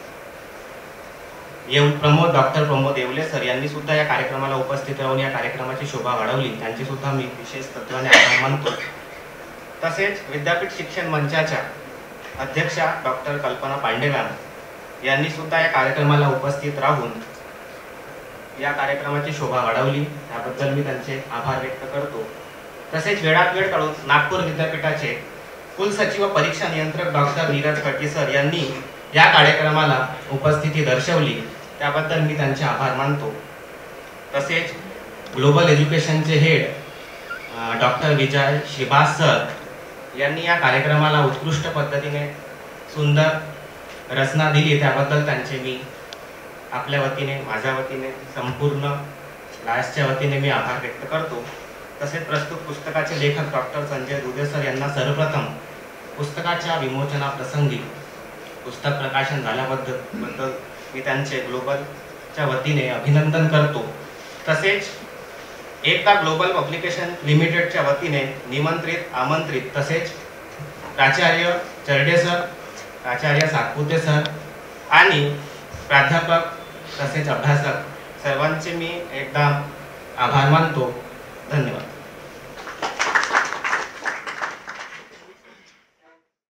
डॉक्टर प्रमोद येवले सर यांनी सुद्धा या कार्यक्रमाला उपस्थित राहून या कार्यक्रमाची शोभा वाढवली. त्यांची सुद्धा मी विशेष तत्वाने आभार मानतो. तसेच विद्यापीठ शिक्षण मंचाच्या अध्यक्षा डॉक्टर कल्पना पांडेवान यांनी सुद्धा या कार्यक्रमाला उपस्थित राहून या कार्यक्रमाची शोभा वाढवली. त्याबद्दल मी त्यांचे आभार व्यक्त करतो. तसेच वेळात वेळ काढून नागपूर विद्यापीठाचे कुलसचिव व परीक्षा नियंत्रक डॉक्टर नीरज खडके सर यांनी या कार्यक्रमाला उपस्थिती दर्शवली त्याबद्दल मी त्यांचे आभार मानतो. तसेच ग्लोबल एज्युकेशनचे head doctor Vijay Shrivas sir यांनी या कार्यक्रमाला उत्कृष्ट पद्धतीने सुंदर रचना दिली, त्याबद्दल त्यांचे मी आपल्या वतीने, माझ्या वतीने, संपूर्ण लायसच्या वतीने मी आभार व्यक्त करतो. तसेच प्रस्तुत पुस्तकाचे लेखक डॉक्टर संजय दुधे सर यांना सर्वप्रथम पुस्तकाच्या विमोचनाप्रसंगी पुस्तक प्रकाशन झाल्याबद्दल मी त्यांचे ग्लोबलच्या वतीने अभिनंदन करतो. तसेच एकता ग्लोबल पब्लिकेशन लिमिटेडच्या वतीने निमंत्रित, आमंत्रित तसेच प्राचार्य चर्डे सर, प्राचार्य सातपुते सर आणि प्राध्यापक तसेच अभ्यासक सर्वांचे मी एकदा आभार मानतो. धन्यवाद.